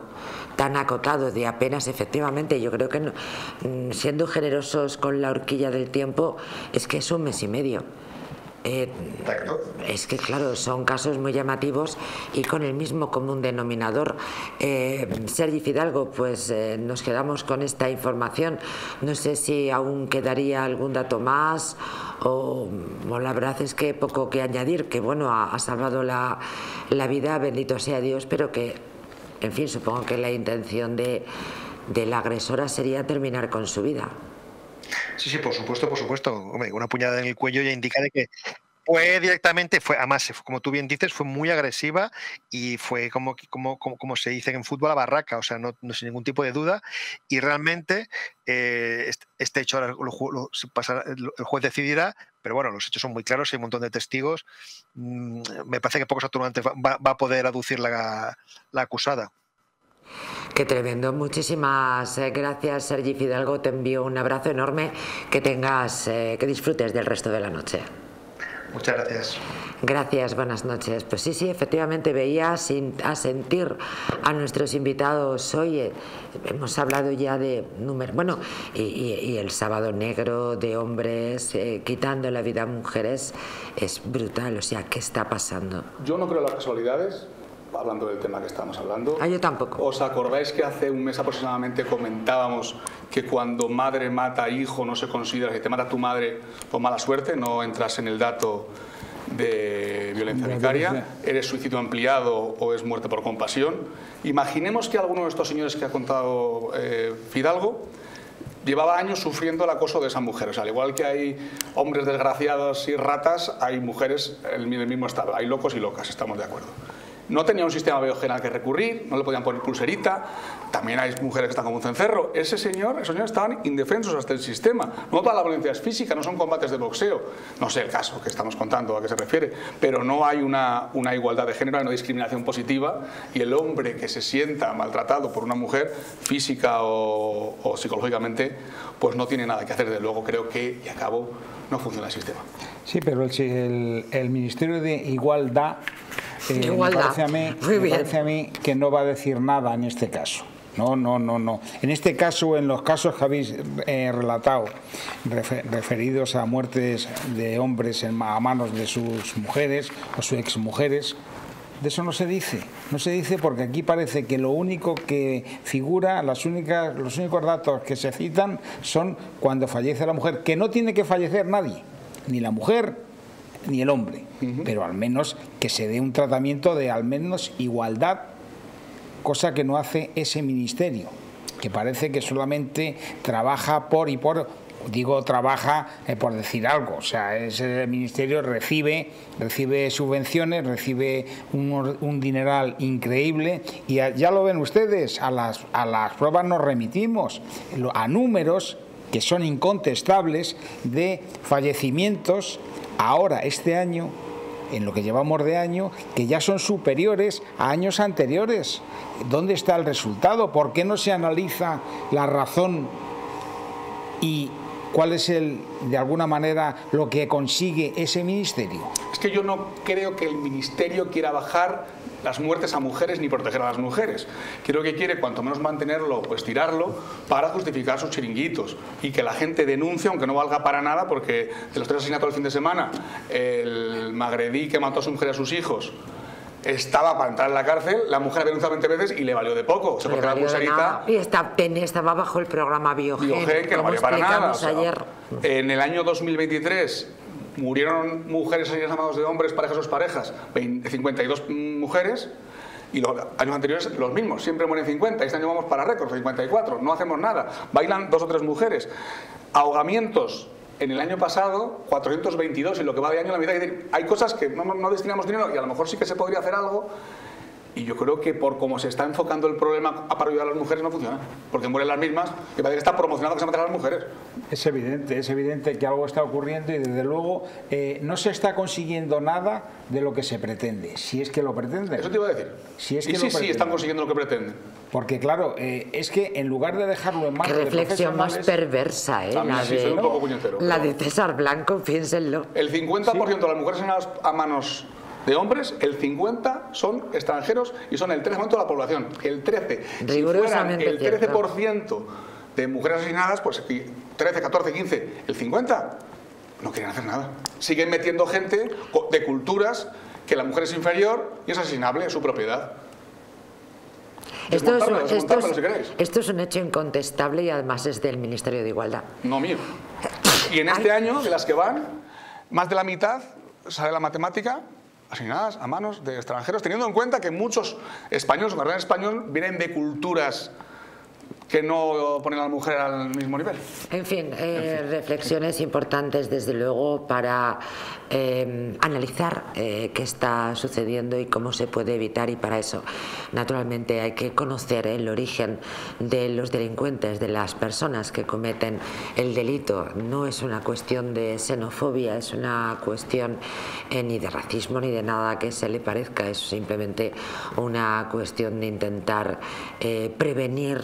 de apenas, efectivamente, yo creo que no, siendo generosos con la horquilla del tiempo, es que es un mes y medio. Es que claro, son casos muy llamativos y con el mismo común denominador. Sergi Fidalgo, pues nos quedamos con esta información. No sé si aún quedaría algún dato más o la verdad es que poco que añadir, que bueno, ha salvado la vida, bendito sea Dios, pero que, en fin, supongo que la intención de la agresora sería terminar con su vida. Sí, por supuesto. Hombre, una puñalada en el cuello ya indica de que además, como tú bien dices, fue muy agresiva y fue como se dice en fútbol, a barraca, o sea, no sin ningún tipo de duda. Y realmente este hecho ahora el juez decidirá, pero bueno, los hechos son muy claros, hay un montón de testigos. Me parece que pocos atenuantes va a poder aducir la acusada. Qué tremendo. Muchísimas gracias, Sergi Fidalgo. Te envío un abrazo enorme. Que disfrutes del resto de la noche. Muchas gracias. Gracias, buenas noches. Pues sí, efectivamente veía a sentir a nuestros invitados hoy. Hemos hablado ya de números, bueno, y el sábado negro de hombres quitando la vida a mujeres es brutal. O sea, ¿qué está pasando? Yo no creo en las casualidades, hablando del tema que estamos hablando. Yo tampoco. ¿Os acordáis que hace un mes aproximadamente comentábamos que cuando madre mata a hijo no se considera que te mata tu madre por mala suerte, no entras en el dato de violencia vicaria, eres suicidio ampliado o es muerte por compasión? Imaginemos que alguno de estos señores que ha contado Fidalgo llevaba años sufriendo el acoso de esa mujer. O sea, al igual que hay hombres desgraciados y ratas, hay mujeres en el mismo estado, hay locos y locas, estamos de acuerdo. No tenía un sistema biogenal que recurrir, no le podían poner pulserita, también hay mujeres que están como un cencerro. Esos señores estaban indefensos hasta el sistema. No toda la violencia es física, no son combates de boxeo. No sé el caso que estamos contando a qué se refiere, pero no hay una igualdad de género, hay una discriminación positiva, y el hombre que se sienta maltratado por una mujer, física o psicológicamente, pues no tiene nada que hacer. Desde luego creo que, y acabo, no funciona el sistema. Sí, pero el Ministerio de Igualdad me parece a mí que no va a decir nada en este caso. No. En este caso, en los casos que habéis relatado, referidos a muertes de hombres a manos de sus mujeres o sus exmujeres, de eso no se dice. No se dice porque aquí parece que lo único que figura, los únicos datos que se citan son cuando fallece la mujer, que no tiene que fallecer nadie, ni la mujer ni el hombre, pero al menos que se dé un tratamiento de al menos igualdad, cosa que no hace ese ministerio, que parece que solamente trabaja trabaja por decir algo. O sea, ese ministerio recibe subvenciones, recibe un dineral increíble, y ya lo ven ustedes, a las pruebas nos remitimos, a números que son incontestables de fallecimientos ahora, este año, en lo que llevamos de año, que ya son superiores a años anteriores. ¿Dónde está el resultado? ¿Por qué no se analiza la razón y cuál es de alguna manera lo que consigue ese ministerio? Es que yo no creo que el ministerio quiera bajar las muertes a mujeres ni proteger a las mujeres. Creo que quiere cuanto menos mantenerlo o estirarlo para justificar sus chiringuitos y que la gente denuncie, aunque no valga para nada, porque de los 3 asesinatos del fin de semana, el magredí que mató a su mujer y a sus hijos estaba para entrar en la cárcel, la mujer ha denunciado 20 veces y le valió de poco. Se porque la pulserita y estaba bajo el programa Biogen que no valió para nada. O sea, ayer. En el año 2023 murieron mujeres asesinadas a manos de hombres, parejas o exparejas, 52 mujeres, y los años anteriores los mismos, siempre mueren 50, este año vamos para récord, 54, no hacemos nada, bailan 2 o 3 mujeres. Ahogamientos en el año pasado, 422, y lo que va de año la mitad. Es decir, hay cosas que no destinamos dinero y a lo mejor sí que se podría hacer algo. Y yo creo que por cómo se está enfocando el problema para ayudar a las mujeres no funciona, porque mueren las mismas y parece que está promocionado que se maten a las mujeres. Es evidente que algo está ocurriendo y desde luego no se está consiguiendo nada de lo que se pretende, si es que lo pretenden. Eso te iba a decir. Si es que sí, están consiguiendo lo que pretenden. Porque claro, es que en lugar de dejarlo en manos de reflexión más perversa, la de César Blanco, piénsenlo. El 50% de las mujeres asesinadas a manos de hombres, el 50 son extranjeros y son el 13% de la población. El 13%. Si fueran el 13% de mujeres asesinadas, pues 13, 14, 15, el 50% no quieren hacer nada. Siguen metiendo gente de culturas que la mujer es inferior y es asesinable, es su propiedad. Esto es un hecho incontestable y además es del Ministerio de Igualdad. No mío. Y en este año, de las que van, más de la mitad, sale la matemática, asesinadas a manos de extranjeros, teniendo en cuenta que muchos españoles, en español, vienen de culturas que no ponen a la mujer al mismo nivel. En fin, reflexiones importantes desde luego para analizar qué está sucediendo y cómo se puede evitar, y para eso naturalmente hay que conocer el origen de los delincuentes, de las personas que cometen el delito. No es una cuestión de xenofobia, es una cuestión ni de racismo ni de nada que se le parezca, es simplemente una cuestión de intentar prevenir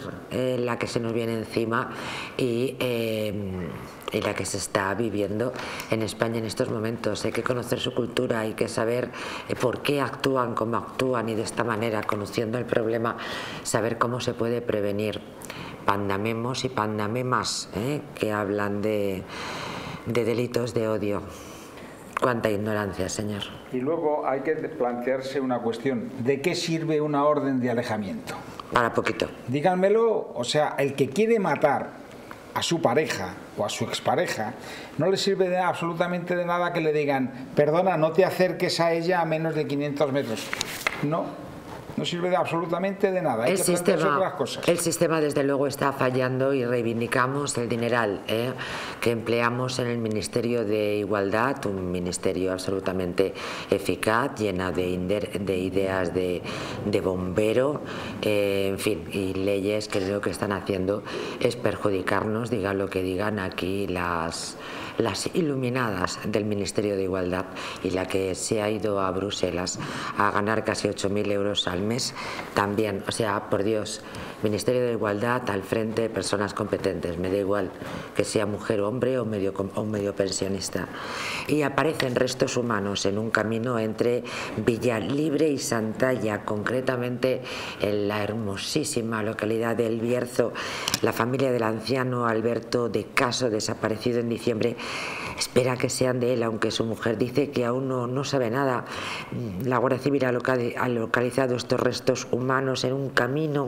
terrible la que se nos viene encima y la que se está viviendo en España en estos momentos. Hay que conocer su cultura, hay que saber por qué actúan como actúan y de esta manera, conociendo el problema, saber cómo se puede prevenir. Pandamemos y pandamemas que hablan de delitos de odio. Cuánta ignorancia, señor. Y luego hay que plantearse una cuestión. ¿De qué sirve una orden de alejamiento? Para poquito. Díganmelo, o sea, el que quiere matar a su pareja o a su expareja, no le sirve absolutamente de nada que le digan, perdona, no te acerques a ella a menos de 500 metros. No sirve absolutamente de nada. Hay que plantearse otras cosas. El sistema, desde luego, está fallando y reivindicamos el dineral que empleamos en el Ministerio de Igualdad, un ministerio absolutamente eficaz, llena de ideas de bombero, en fin, y leyes que lo que están haciendo es perjudicarnos, digan lo que digan aquí las iluminadas del Ministerio de Igualdad, y la que se ha ido a Bruselas a ganar casi 8.000 euros al mes también. O sea, por Dios, Ministerio de Igualdad al frente de personas competentes, me da igual que sea mujer o hombre o medio pensionista. Y aparecen restos humanos en un camino entre Villalibre y Santalla, concretamente en la hermosísima localidad de El Bierzo. La familia del anciano Alberto de Caso, desaparecido en diciembre, espera que sean de él, aunque su mujer dice que aún no sabe nada. La Guardia Civil ha localizado estos restos humanos en un camino.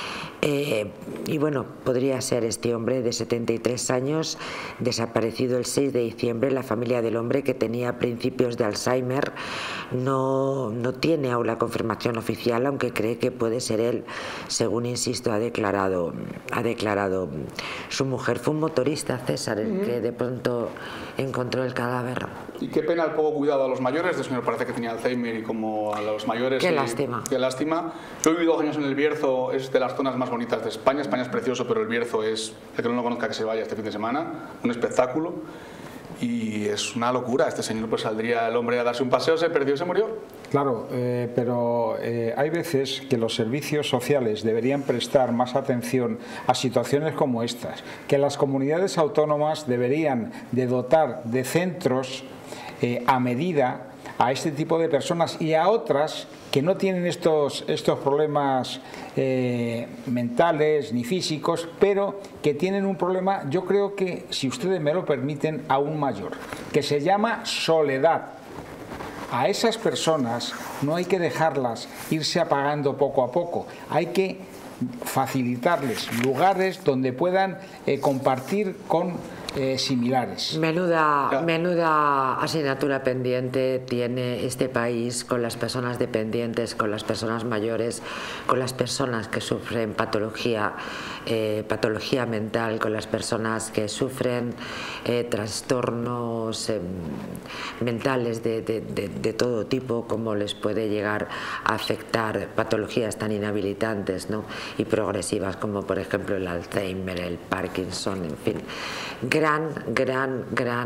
Y bueno, podría ser este hombre de 73 años, desaparecido el 6 de diciembre. La familia del hombre, que tenía principios de Alzheimer, no tiene aún la confirmación oficial, aunque cree que puede ser él. Según, insisto, ha declarado su mujer. Fue un motorista, César, el que de pronto encontró el cadáver. Y qué pena el poco cuidado a los mayores. Este señor parece que tenía Alzheimer, y como a los mayores... Qué lástima. Qué lástima. Yo he vivido 2 años en El Bierzo, es de las zonas más bonitas de España. España es precioso, pero El Bierzo es, el que no lo conozca, que se vaya este fin de semana, un espectáculo. Y es una locura. Este señor, pues saldría el hombre a darse un paseo, se perdió y se murió. Claro, pero hay veces que los servicios sociales deberían prestar más atención a situaciones como estas, que las comunidades autónomas deberían de dotar de centros a medida a este tipo de personas y a otras que no tienen estos problemas mentales ni físicos, pero que tienen un problema, yo creo que, si ustedes me lo permiten, aún mayor, que se llama soledad. A esas personas no hay que dejarlas irse apagando poco a poco, hay que facilitarles lugares donde puedan compartir con similares. Menuda asignatura pendiente tiene este país con las personas dependientes, con las personas mayores, con las personas que sufren patología mental, con las personas que sufren trastornos mentales de todo tipo, como les puede llegar a afectar patologías tan inhabilitantes, ¿no?, y progresivas como por ejemplo el Alzheimer, el Parkinson, en fin. Gran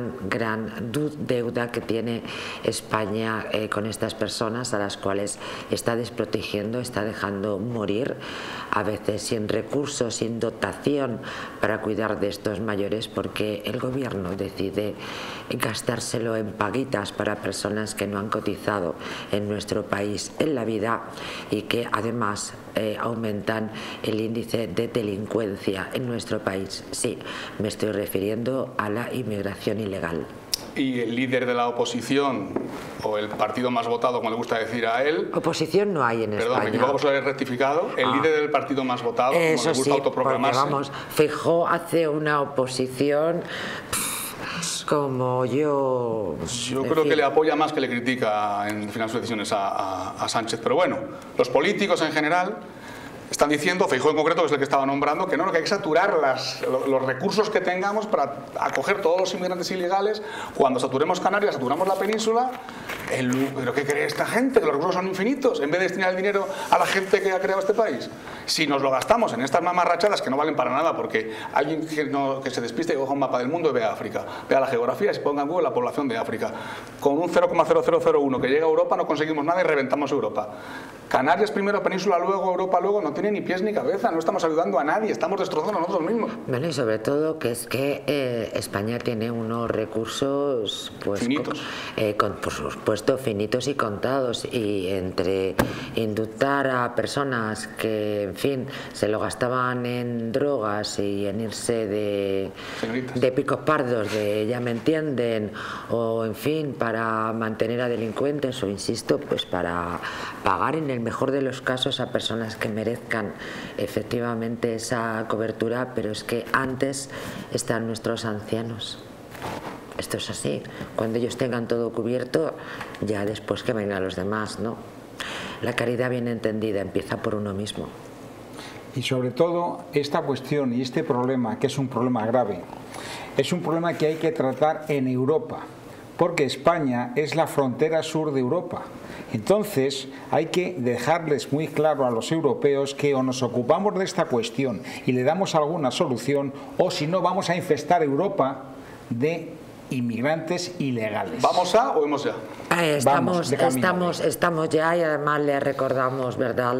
deuda que tiene España con estas personas, a las cuales está desprotegiendo, está dejando morir, a veces sin recursos, sin dotación para cuidar de estos mayores, porque el gobierno decide gastárselo en paguitas para personas que no han cotizado en nuestro país en la vida, y que además aumentan el índice de delincuencia en nuestro país. Sí, me estoy refiriendo a la inmigración ilegal. Y el líder de la oposición, o el partido más votado, como le gusta decir a él... Oposición no hay en España. Perdón, me equivoco, por haber rectificado. El líder del partido más votado, como le gusta autoproclamarse. Vamos, Feijóo hace una oposición... como yo... Yo creo que le apoya más que le critica en final sus decisiones a Sánchez. Pero bueno, los políticos en general están diciendo, Feijóo en concreto, que es el que estaba nombrando, que no, que hay que saturar los recursos que tengamos para acoger todos los inmigrantes ilegales. Cuando saturemos Canarias, saturamos la península. ¿Pero qué cree esta gente? ¿Que los recursos son infinitos? En vez de destinar el dinero a la gente que ha creado este país. Si nos lo gastamos en estas mamarrachadas que no valen para nada, porque alguien que se despiste y coja un mapa del mundo y vea África, vea la geografía y se ponga en Google la población de África. Con un 0,0001 que llega a Europa no conseguimos nada y reventamos Europa. Canarias primero, península luego, Europa luego, no tiene ni pies ni cabeza, no estamos ayudando a nadie, estamos destrozando a nosotros mismos. Bueno, y sobre todo que es que España tiene unos recursos pues finitos. Por supuesto finitos y contados, y entre indultar a personas que, en fin, se lo gastaban en drogas y en irse de picos pardos, de ya me entienden, o en fin, para mantener a delincuentes, o insisto, pues para pagar en el mejor de los casos a personas que merezcan efectivamente esa cobertura, pero es que antes están nuestros ancianos. Esto es así. Cuando ellos tengan todo cubierto, ya después que vengan los demás, ¿no? La caridad bien entendida empieza por uno mismo. Y sobre todo esta cuestión y este problema, que es un problema grave, es un problema que hay que tratar en Europa, porque España es la frontera sur de Europa. Entonces hay que dejarles muy claro a los europeos que o nos ocupamos de esta cuestión y le damos alguna solución, o si no vamos a infestar Europa de inmigrantes ilegales. ¿Vamos a o hemos ya? Estamos ya, y además le recordamos, ¿verdad?,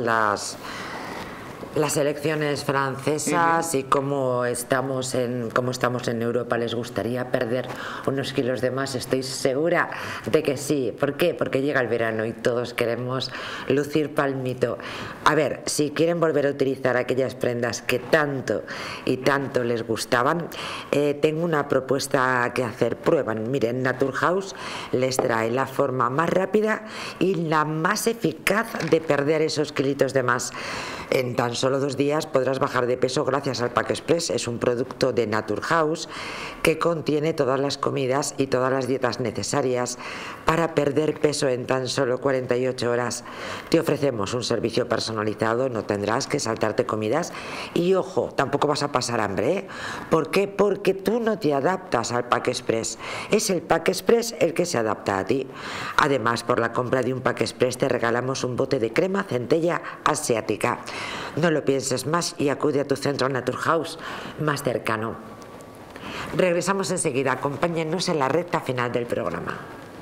las elecciones francesas y cómo estamos en Europa. ¿Les gustaría perder unos kilos de más? Estoy segura de que sí. ¿Por qué? Porque llega el verano y todos queremos lucir palmito. A ver, si quieren volver a utilizar aquellas prendas que tanto y tanto les gustaban, tengo una propuesta que hacer. Prueban. Miren, Naturhaus les trae la forma más rápida y la más eficaz de perder esos kilitos de más. En tan solo 2 días podrás bajar de peso gracias al Pack Express. Es un producto de Naturhaus que contiene todas las comidas y todas las dietas necesarias para perder peso en tan solo 48 horas. Te ofrecemos un servicio personalizado, no tendrás que saltarte comidas y, ojo, tampoco vas a pasar hambre, ¿eh? ¿Por qué? Porque tú no te adaptas al Pack Express. Es el Pack Express el que se adapta a ti. Además, por la compra de un Pack Express te regalamos un bote de crema centella asiática. No lo pienses más y acude a tu centro Naturhaus más cercano. Regresamos enseguida. Acompáñennos en la recta final del programa.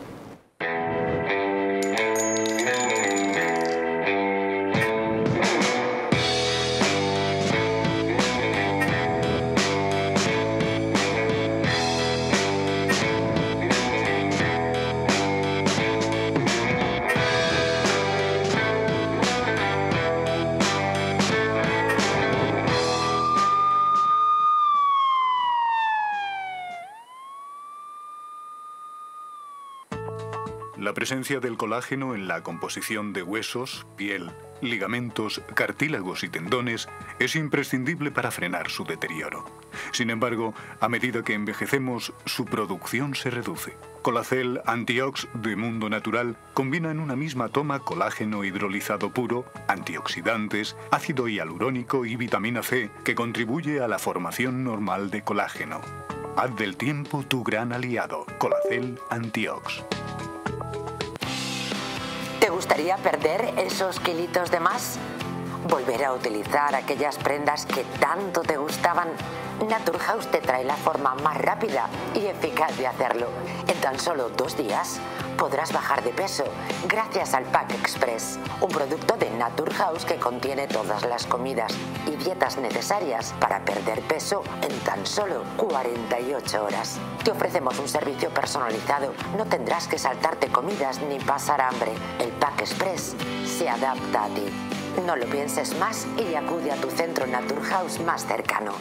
La presencia del colágeno en la composición de huesos, piel, ligamentos, cartílagos y tendones es imprescindible para frenar su deterioro. Sin embargo, a medida que envejecemos, su producción se reduce. Colacel Antiox de Mundo Natural combina en una misma toma colágeno hidrolizado puro, antioxidantes, ácido hialurónico y vitamina C, que contribuye a la formación normal de colágeno. Haz del tiempo tu gran aliado. Colacel Antiox. ¿Te gustaría perder esos kilitos de más? ¿Volver a utilizar aquellas prendas que tanto te gustaban? Naturhaus te trae la forma más rápida y eficaz de hacerlo. En tan solo 2 días podrás bajar de peso gracias al Pack Express, un producto de Naturhaus que contiene todas las comidas y dietas necesarias para perder peso en tan solo 48 horas. Te ofrecemos un servicio personalizado, no tendrás que saltarte comidas ni pasar hambre. El Pack Express se adapta a ti. No lo pienses más y acude a tu centro Naturhaus más cercano.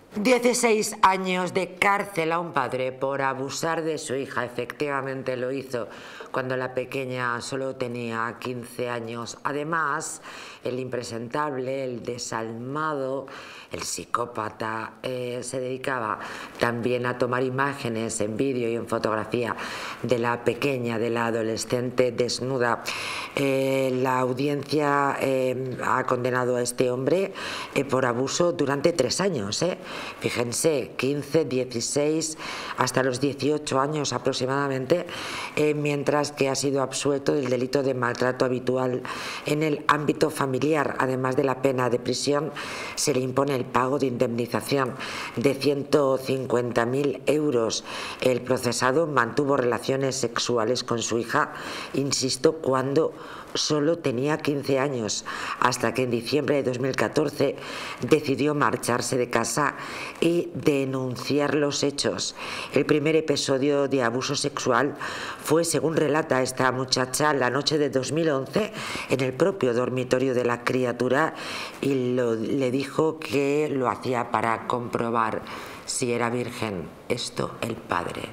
16 años de cárcel a un padre por abusar de su hija. Efectivamente lo hizo cuando la pequeña solo tenía 15 años. Además, el impresentable, el desalmado, el psicópata, se dedicaba también a tomar imágenes en vídeo y en fotografía de la pequeña, de la adolescente desnuda. La audiencia ha condenado a este hombre por abuso durante 3 años. Fíjense, 15, 16, hasta los 18 años aproximadamente, mientras que ha sido absuelto del delito de maltrato habitual en el ámbito familiar. Además de la pena de prisión, se le impone el pago de indemnización de 150.000 euros. El procesado mantuvo relaciones sexuales con su hija, insisto, cuando solo tenía 15 años, hasta que en diciembre de 2014 decidió marcharse de casa y denunciar los hechos. El primer episodio de abuso sexual fue, según relata esta muchacha, la noche de 2011 en el propio dormitorio de la criatura, y le dijo que lo hacía para comprobar si era virgen. Esto el padre.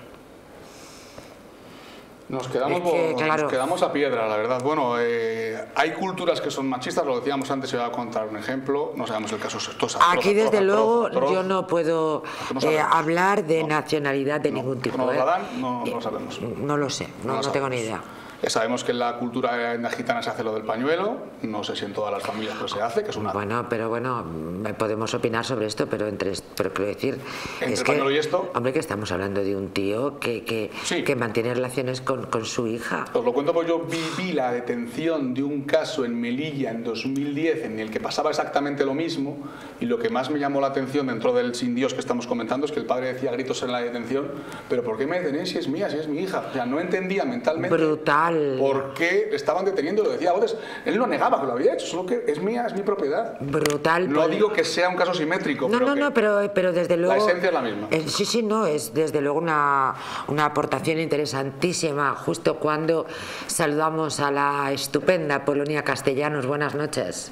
Nos quedamos a piedra, la verdad. Bueno, hay culturas que son machistas, lo decíamos antes, se va a contar un ejemplo, no sabemos el caso. Aquí desde luego yo no puedo hablar de nacionalidad de ningún tipo. ¿No la dan? No lo sabemos. No lo sé, no tengo ni idea. Sabemos que en la cultura gitana se hace lo del pañuelo, no sé si en todas las familias pues se hace, que es una... Bueno, podemos opinar sobre esto, pero quiero decir... ¿Entre el pañuelo y esto? Hombre, que estamos hablando de un tío que mantiene relaciones con su hija. Os lo cuento porque yo viví la detención de un caso en Melilla en 2010 en el que pasaba exactamente lo mismo, y lo que más me llamó la atención dentro del sin Dios que estamos comentando es que el padre decía a gritos en la detención: ¿pero por qué me detenéis si es mía, si es mi hija? O sea, no entendía mentalmente... Brutal. ¿Por qué estaban deteniendo? Lo decía. Entonces, él no negaba que lo había hecho, solo que es mía, es mi propiedad. Brutal. No digo que sea un caso simétrico. Pero desde luego... La esencia es la misma. Sí, es desde luego una aportación interesantísima, justo cuando saludamos a la estupenda Polonia Castellanos. Buenas noches.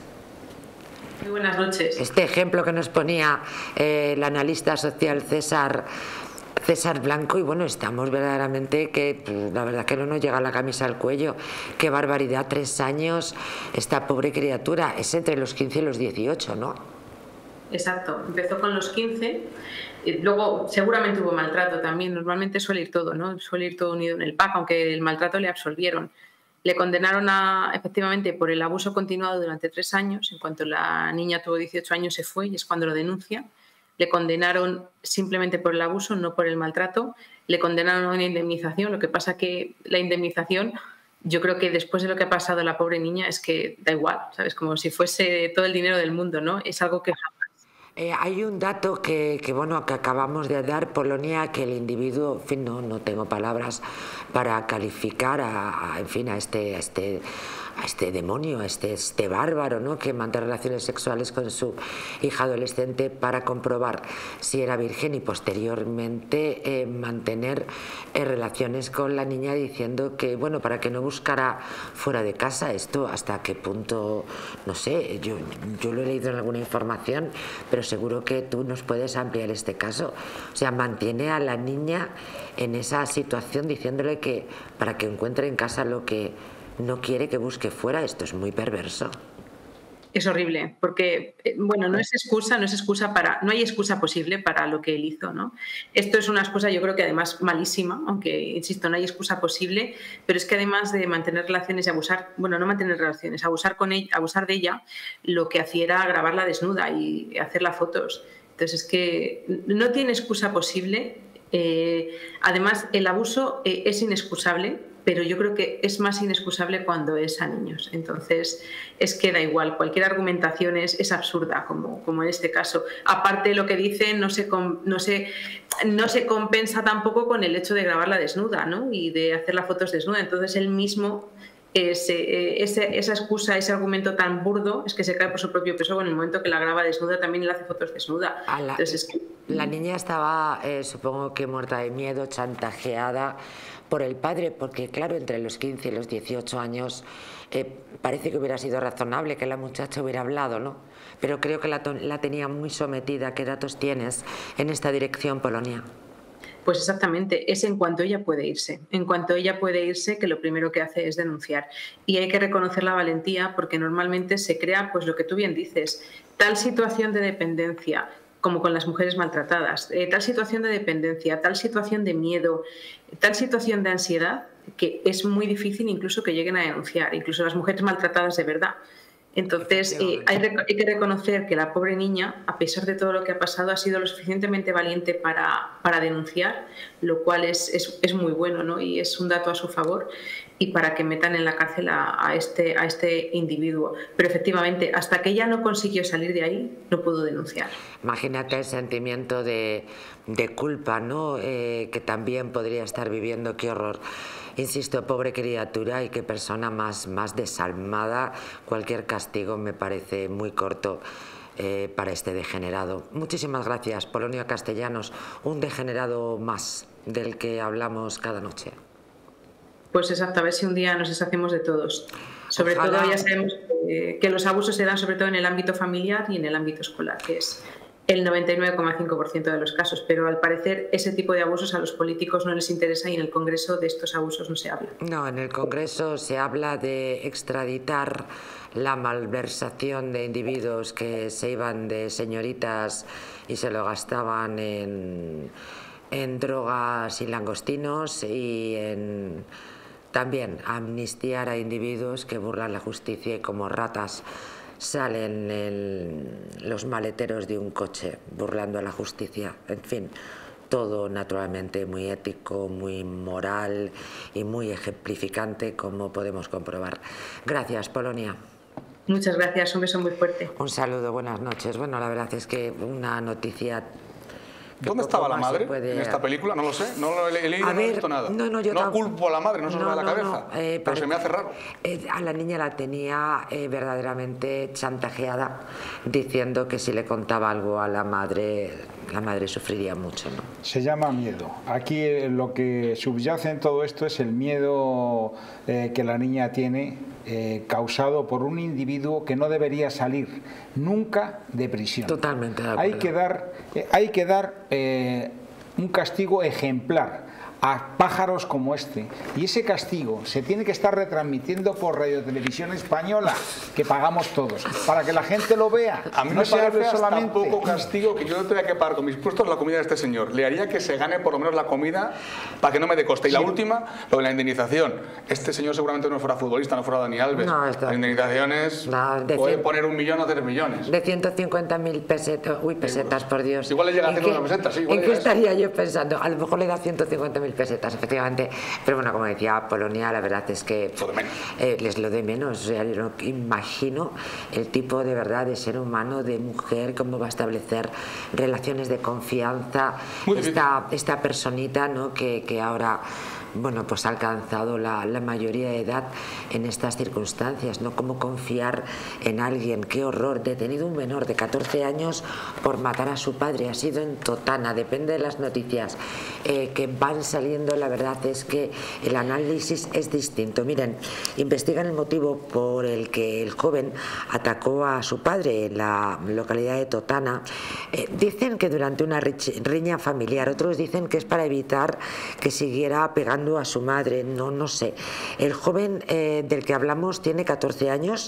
Muy buenas noches. Este ejemplo que nos ponía el analista social César Blanco, y bueno, estamos verdaderamente que la verdad que no nos llega la camisa al cuello. Qué barbaridad, 3 años esta pobre criatura. Es entre los 15 y los 18, ¿no? Exacto, empezó con los 15, y luego seguramente hubo maltrato también. Normalmente suele ir todo, ¿no? Suele ir todo unido en el pack, aunque el maltrato le absolvieron. Le condenaron efectivamente por el abuso continuado durante 3 años. En cuanto la niña tuvo 18 años se fue, y es cuando lo denuncia. Le condenaron simplemente por el abuso, no por el maltrato. Le condenaron a una indemnización. Lo que pasa que la indemnización, yo creo que después de lo que ha pasado a la pobre niña, es que da igual, ¿sabes? Como si fuese todo el dinero del mundo, ¿no? Es algo que jamás. Hay un dato que acabamos de dar, Polonia, que el individuo, en fin, no tengo palabras para calificar a este demonio, a este bárbaro, ¿no?, que mantiene relaciones sexuales con su hija adolescente para comprobar si era virgen, y posteriormente mantener relaciones con la niña diciendo que, bueno, para que no buscara fuera de casa. Esto hasta qué punto, no sé, yo lo he leído en alguna información, pero seguro que tú nos puedes ampliar este caso. O sea, mantiene a la niña en esa situación diciéndole que para que encuentre en casa lo que no quiere que busque fuera. Esto es muy perverso. Es horrible, porque, bueno, no hay excusa posible para lo que él hizo, ¿no? Esto es una excusa, yo creo que además malísima, aunque, insisto, no hay excusa posible, pero es que además de mantener relaciones y abusar, bueno, no mantener relaciones, abusar de ella, lo que hacía era grabarla desnuda y hacerla fotos. Entonces, es que no tiene excusa posible. Además, el abuso es inexcusable, pero yo creo que es más inexcusable cuando es a niños. Entonces, es que da igual, cualquier argumentación es absurda, como en este caso. Aparte, lo que dice no se compensa tampoco con el hecho de grabarla desnuda, ¿no?, y de hacer las fotos desnuda. Entonces, él mismo esa excusa, ese argumento tan burdo, es que se cae por su propio peso en el momento que la graba desnuda, también le hace fotos desnuda. Entonces, la niña estaba, supongo que muerta de miedo, chantajeada por el padre, porque claro, entre los 15 y los 18 años parece que hubiera sido razonable que la muchacha hubiera hablado, ¿no? Pero creo que la tenía muy sometida. ¿Qué datos tienes en esta dirección, Polonia? Pues exactamente, es en cuanto ella puede irse. En cuanto ella puede irse, que lo primero que hace es denunciar. Y hay que reconocer la valentía, porque normalmente se crea, pues lo que tú bien dices, tal situación de dependencia, como con las mujeres maltratadas, tal situación de dependencia, tal situación de miedo, tal situación de ansiedad, que es muy difícil incluso que lleguen a denunciar, incluso las mujeres maltratadas de verdad. Entonces, hay que reconocer que la pobre niña, a pesar de todo lo que ha pasado, ha sido lo suficientemente valiente para denunciar, lo cual es muy bueno, ¿no? Y es un dato a su favor, y para que metan en la cárcel a este individuo. Pero efectivamente, hasta que ella no consiguió salir de ahí, no pudo denunciar. Imagínate el sentimiento de culpa, ¿no? Que también podría estar viviendo. Qué horror. Insisto, pobre criatura, y qué persona más desalmada. Cualquier castigo me parece muy corto para este degenerado. Muchísimas gracias, Polonia Castellanos. Un degenerado más del que hablamos cada noche. Pues exacto, a ver si un día nos deshacemos de todos. Sobre todo ya sabemos que los abusos se dan sobre todo en el ámbito familiar y en el ámbito escolar, que es el 99,5% de los casos, pero al parecer ese tipo de abusos a los políticos no les interesa, y en el Congreso de estos abusos no se habla. No, en el Congreso se habla de extraditar la malversación de individuos que se iban de señoritas y se lo gastaban en drogas y langostinos, y también amnistiar a individuos que burlan la justicia y como ratas salen los maleteros de un coche burlando a la justicia. En fin, todo naturalmente muy ético, muy moral y muy ejemplificante, como podemos comprobar. Gracias, Polonia. Muchas gracias, un beso muy fuerte. Un saludo, buenas noches. Bueno, la verdad es que una noticia... ¿Dónde estaba la madre en esta película? No lo sé, no lo he leído, no he visto nada. No culpo a la madre, no se me va de la cabeza, pero se me hace raro. A la niña la tenía verdaderamente chantajeada, diciendo que si le contaba algo a la madre sufriría mucho, ¿no? Se llama miedo. Aquí lo que subyace en todo esto es el miedo que la niña tiene, causado por un individuo que no debería salir nunca de prisión. Totalmente de acuerdo. Hay que dar un castigo ejemplar a pájaros como este, y ese castigo se tiene que estar retransmitiendo por Radio Televisión Española, que pagamos todos, para que la gente lo vea. A mí me parece solamente poco castigo que yo no tenga que pagar con mis impuestos la comida de este señor. Le haría que se gane por lo menos la comida para que no me dé coste. Y la última, lo de la indemnización. Este señor seguramente no fuera futbolista, no fuera Dani Alves. No, las indemnizaciones puede poner 1 millón o 3 millones. De 150.000 pesetas. Uy, pesetas, por Dios. Igual le llega a 150 pesetas, sí. ¿En qué estaría yo pensando? A lo mejor le da 150.000 pesetas, efectivamente. Pero bueno, como decía Polonia, la verdad es que les lo de menos. O sea, yo no imagino el tipo de verdad de ser humano, de mujer, cómo va a establecer relaciones de confianza esta personita, ¿no? que ahora, bueno, pues ha alcanzado la mayoría de edad en estas circunstancias, ¿no? Cómo confiar en alguien. Qué horror. Detenido un menor de 14 años por matar a su padre. Ha sido en Totana. Depende de las noticias que van saliendo. La verdad es que el análisis es distinto. Miren, investigan el motivo por el que el joven atacó a su padre en la localidad de Totana. Dicen que durante una riña familiar. Otros dicen que es para evitar que siguiera pegando a su madre. No sé. El joven del que hablamos tiene 14 años.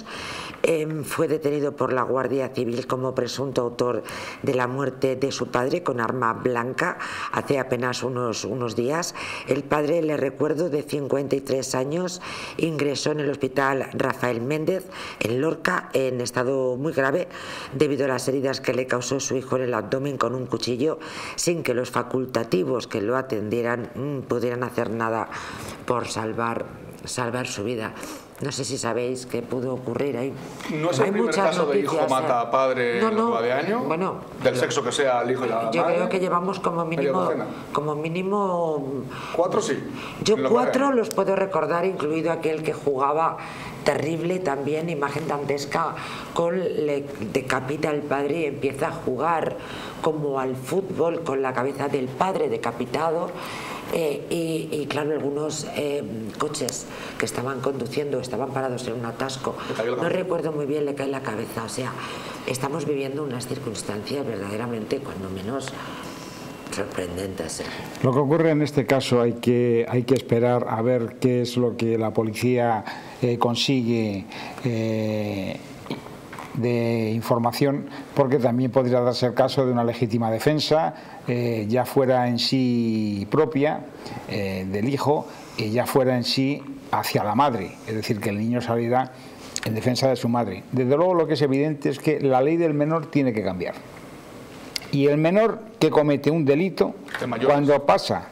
Fue detenido por la Guardia Civil como presunto autor de la muerte de su padre con arma blanca hace apenas unos días. El padre, le recuerdo, de 53 años, ingresó en el hospital Rafael Méndez en Lorca en estado muy grave debido a las heridas que le causó su hijo en el abdomen con un cuchillo, sin que los facultativos que lo atendieran pudieran hacer nada por salvar su vida. No sé si sabéis qué pudo ocurrir ahí. ¿No es el primer caso de hijo mata a padre en lo que va de año? Bueno, del sexo que sea el hijo y la madre. Yo creo que llevamos como mínimo 4 sí. Yo 4 los puedo recordar, incluido aquel que jugaba terrible también, imagen dantesca, le decapita al padre y empieza a jugar como al fútbol con la cabeza del padre decapitado. Y claro, algunos coches que estaban conduciendo estaban parados en un atasco, no recuerdo muy bien, le cae la cabeza. O sea, estamos viviendo unas circunstancias verdaderamente, cuando menos, sorprendentes. Lo que ocurre en este caso hay que esperar a ver qué es lo que la policía consigue de información, porque también podría darse el caso de una legítima defensa, ya fuera en sí propia del hijo, ya fuera en sí hacia la madre, es decir, que el niño saliera en defensa de su madre. Desde luego, lo que es evidente es que la ley del menor tiene que cambiar, y el menor que comete un delito, cuando pasa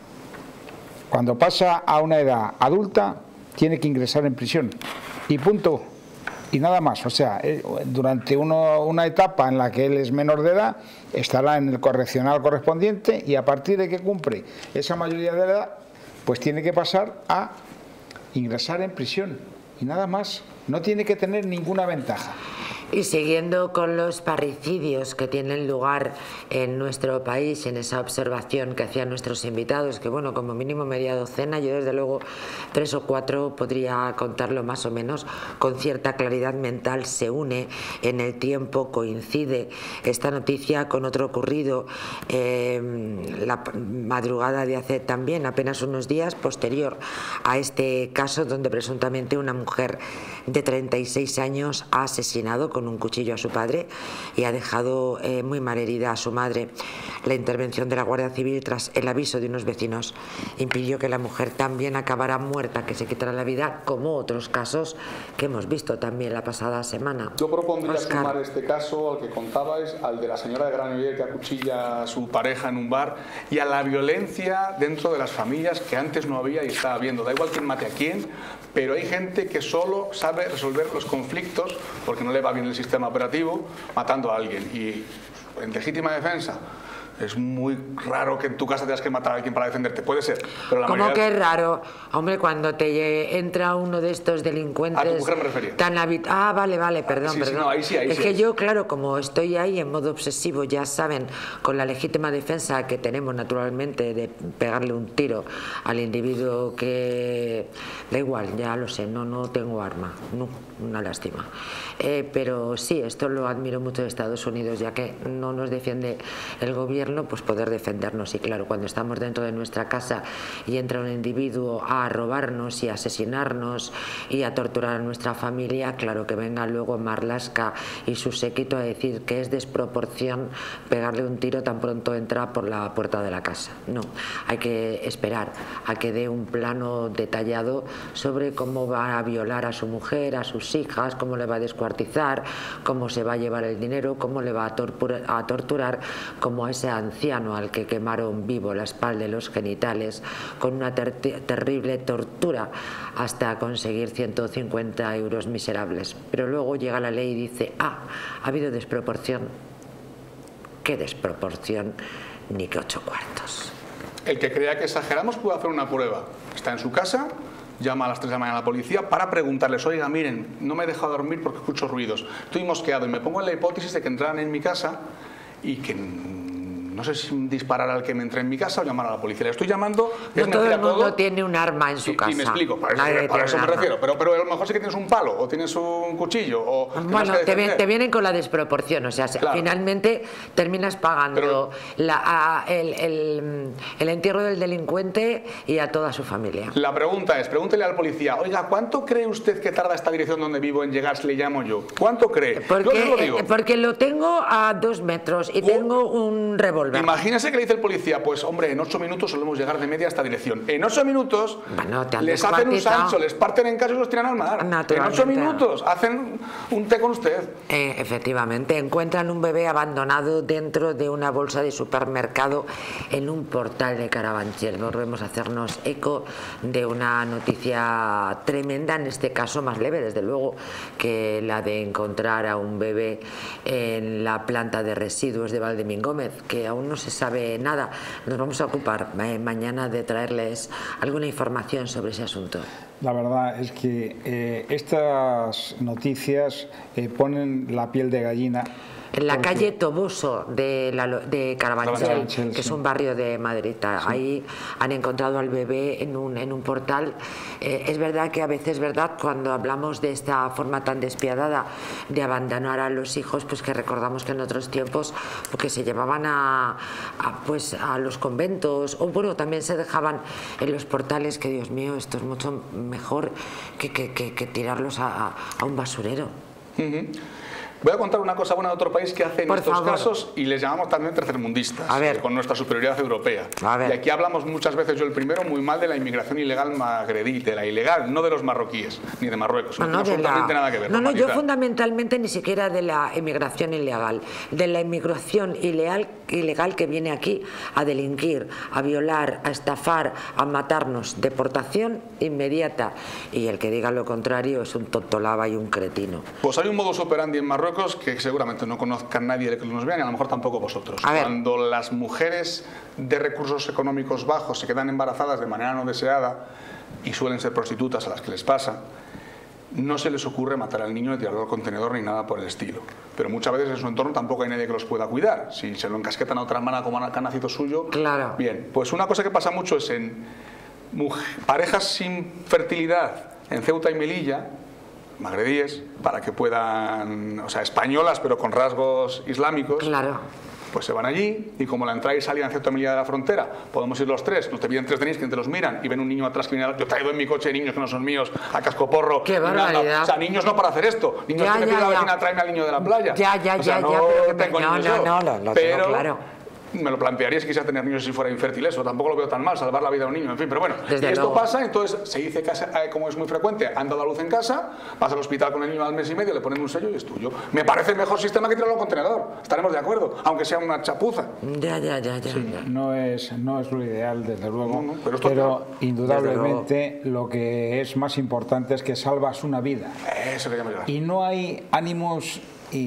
a una edad adulta, tiene que ingresar en prisión, y punto. Y nada más. O sea, durante una etapa en la que él es menor de edad, estará en el correccional correspondiente, y a partir de que cumple esa mayoría de edad, pues tiene que pasar a ingresar en prisión. Y nada más. No tiene que tener ninguna ventaja. Y siguiendo con los parricidios que tienen lugar en nuestro país, en esa observación que hacían nuestros invitados, que bueno, como mínimo media docena, yo desde luego 3 o 4 podría contarlo más o menos con cierta claridad mental, se une en el tiempo, coincide esta noticia con otro ocurrido la madrugada de hace también apenas unos días, posterior a este caso, donde presuntamente una mujer de 36 años ha asesinado con un cuchillo a su padre y ha dejado muy malherida a su madre. La intervención de la Guardia Civil, tras el aviso de unos vecinos, impidió que la mujer también acabara muerta, que se quitara la vida, como otros casos que hemos visto también la pasada semana. Yo propondría sumar este caso al que contabais, al de la señora de Granollers que acuchilla a su pareja en un bar, y a la violencia dentro de las familias que antes no había y está habiendo. Da igual quién mate a quién, pero hay gente que solo sabe resolver los conflictos porque no le va bien el sistema operativo, matando a alguien. Y en legítima defensa, es muy raro que en tu casa tengas que matar a alguien para defenderte. Puede ser, pero la mayoría... ¿Cómo que es raro? Hombre, cuando te entra uno de estos delincuentes... A tu mujer me refería. Tan vale, perdón. Sí, perdón. No, ahí sí, es que yo, claro, como estoy ahí en modo obsesivo, ya saben, con la legítima defensa que tenemos naturalmente de pegarle un tiro al individuo que... Da igual, ya lo sé, no tengo arma, no, una lástima. Pero sí, esto lo admiro mucho de Estados Unidos, ya que no nos defiende el gobierno, pues poder defendernos. Y claro, cuando estamos dentro de nuestra casa y entra un individuo a robarnos y a asesinarnos y a torturar a nuestra familia, claro que venga luego Marlaska y su séquito a decir que es desproporción pegarle un tiro tan pronto entra por la puerta de la casa. No, hay que esperar a que dé un plano detallado sobre cómo va a violar a su mujer, a sus hijas, cómo le va a descuartizar, cómo se va a llevar el dinero, cómo le va a torturar, como a ese anciano al que quemaron vivo la espalda y los genitales con una terrible tortura hasta conseguir 150 euros miserables. Pero luego llega la ley y dice, ha habido desproporción. ¿Qué desproporción? Ni que 8 cuartos. El que crea que exageramos puede hacer una prueba. Está en su casa, llama a las 3 de la mañana a la policía para preguntarles, oiga, miren, no me he dejado dormir porque escucho ruidos, estoy mosqueado, y me pongo en la hipótesis de que entraran en mi casa y que no sé si disparar al que me entre en mi casa o llamar a la policía. Le estoy llamando... No todo el mundo tiene un arma en su casa. Y me explico, para eso me refiero. Pero a lo mejor sí que tienes un palo o tienes un cuchillo. O bueno, te vienen con la desproporción. O sea, claro, finalmente terminas pagando el entierro del delincuente y a toda su familia. La pregunta es, pregúntele al policía, oiga, ¿cuánto cree usted que tarda esta dirección donde vivo en llegar si le llamo yo? ¿Cuánto cree? Porque lo tengo a 2 metros y tengo un revólver. volver. Imagínese que le dice el policía, pues hombre, en 8 minutos solemos llegar de media a esta dirección. En 8 minutos les hacen un Sancho, les parten en casa y los tiran al mar. En 8 minutos hacen un té con usted. Efectivamente, encuentran un bebé abandonado dentro de una bolsa de supermercado en un portal de Carabanchel. Volvemos a hacernos eco de una noticia tremenda, en este caso más leve, desde luego, que la de encontrar a un bebé en la planta de residuos de Valdemingómez, que aún no se sabe nada. Nos vamos a ocupar mañana de traerles alguna información sobre ese asunto. La verdad es que estas noticias ponen la piel de gallina. En la calle Toboso de Carabanchel, que es un barrio de Madrid. Ahí han encontrado al bebé en un portal. Es verdad que a veces, cuando hablamos de esta forma tan despiadada de abandonar a los hijos, pues que recordamos que en otros tiempos porque se llevaban a los conventos, o bueno, también se dejaban en los portales, que Dios mío, esto es mucho mejor que tirarlos a un basurero. Voy a contar una cosa buena de otro país que hace en estos casos, y les llamamos también tercermundistas, con nuestra superioridad europea. Y aquí hablamos muchas veces, yo el primero, muy mal de la inmigración ilegal magrebí, de la ilegal, no de los marroquíes, ni de Marruecos. No tiene absolutamente nada que ver. No, yo fundamentalmente ni siquiera de la inmigración ilegal, de la inmigración ilegal que viene aquí a delinquir, a violar, a estafar, a matarnos. Deportación inmediata. Y el que diga lo contrario es un tontolaba y un cretino. Pues hay un modus operandi en Marruecos que seguramente no conozcan nadie que nos vean, y a lo mejor tampoco vosotros. Cuando las mujeres de recursos económicos bajos se quedan embarazadas de manera no deseada, y suelen ser prostitutas a las que les pasa, no se les ocurre matar al niño y tirarlo al contenedor ni nada por el estilo. Pero muchas veces en su entorno tampoco hay nadie que los pueda cuidar. Si se lo encasquetan a otra hermana como a canacito suyo, claro. Bien, pues una cosa que pasa mucho es en parejas sin fertilidad en Ceuta y Melilla, magrebíes, para que puedan, o sea, españolas pero con rasgos islámicos, claro. Pues se van allí, y como la entrada y salida en cierta medida de la frontera, podemos ir los tres, nos te piden 3 DNIs que te los miran y ven un niño atrás que viene, yo traigo en mi coche niños que no son míos, a cascoporro. ¡Qué barbaridad! O sea, niños no para hacer esto, niños que me pide la vecina, tráeme al niño de la playa. Pero claro. Me lo plantearía si quisiera tener niños si fuera infértil, eso tampoco lo veo tan mal, salvar la vida de un niño, en fin, pero bueno, desde esto luego pasa, entonces se dice que, como es muy frecuente, han dado a luz en casa, vas al hospital con el niño al mes y medio, le ponen un sello y es tuyo. Me parece el mejor sistema que tirarlo al contenedor, estaremos de acuerdo, aunque sea una chapuza. Ya. No es lo ideal, desde luego, pero indudablemente lo que es más importante es que salvas una vida. Eso que llamo yo. Y no hay ánimos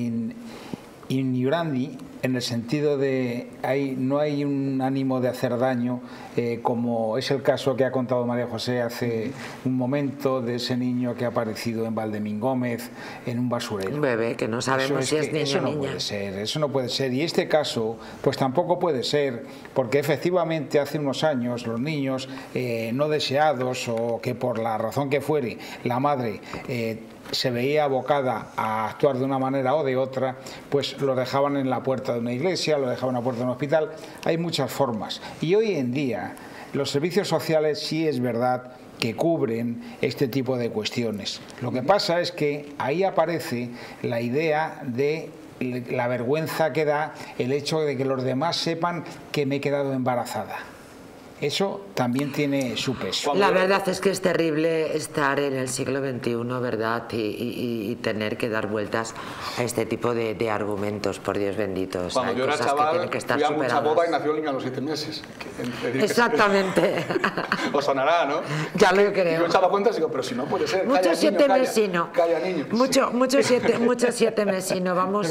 ignorandi, en el sentido de no hay un ánimo de hacer daño, como es el caso que ha contado María José hace un momento, de ese niño que ha aparecido en Valdemingómez en un basurero. Un bebé que no sabemos si es niño o niña. Eso no puede ser, y este caso pues tampoco puede ser, porque efectivamente hace unos años los niños no deseados, o que por la razón que fuere la madre se veía abocada a actuar de una manera o de otra, pues lo dejaban en la puerta de una iglesia, lo dejaban en la puerta de un hospital. Hay muchas formas, y hoy en día los servicios sociales sí es verdad que cubren este tipo de cuestiones. Lo que pasa es que ahí aparece la idea de la vergüenza que da el hecho de que los demás sepan que me he quedado embarazada. Eso también tiene su peso. La verdad es que es terrible estar en el siglo XXI, ¿verdad? Y tener que dar vueltas a este tipo de argumentos, por Dios bendito. Cuando yo era chaval, fui a mucha boda y nació el niño a los 7 meses. Exactamente. Os sonará, ¿no? Ya lo creo. Y yo echaba cuentas y digo, pero si no puede ser. Mucho siete mesino. Calla, niño. Mucho siete mesino. Vamos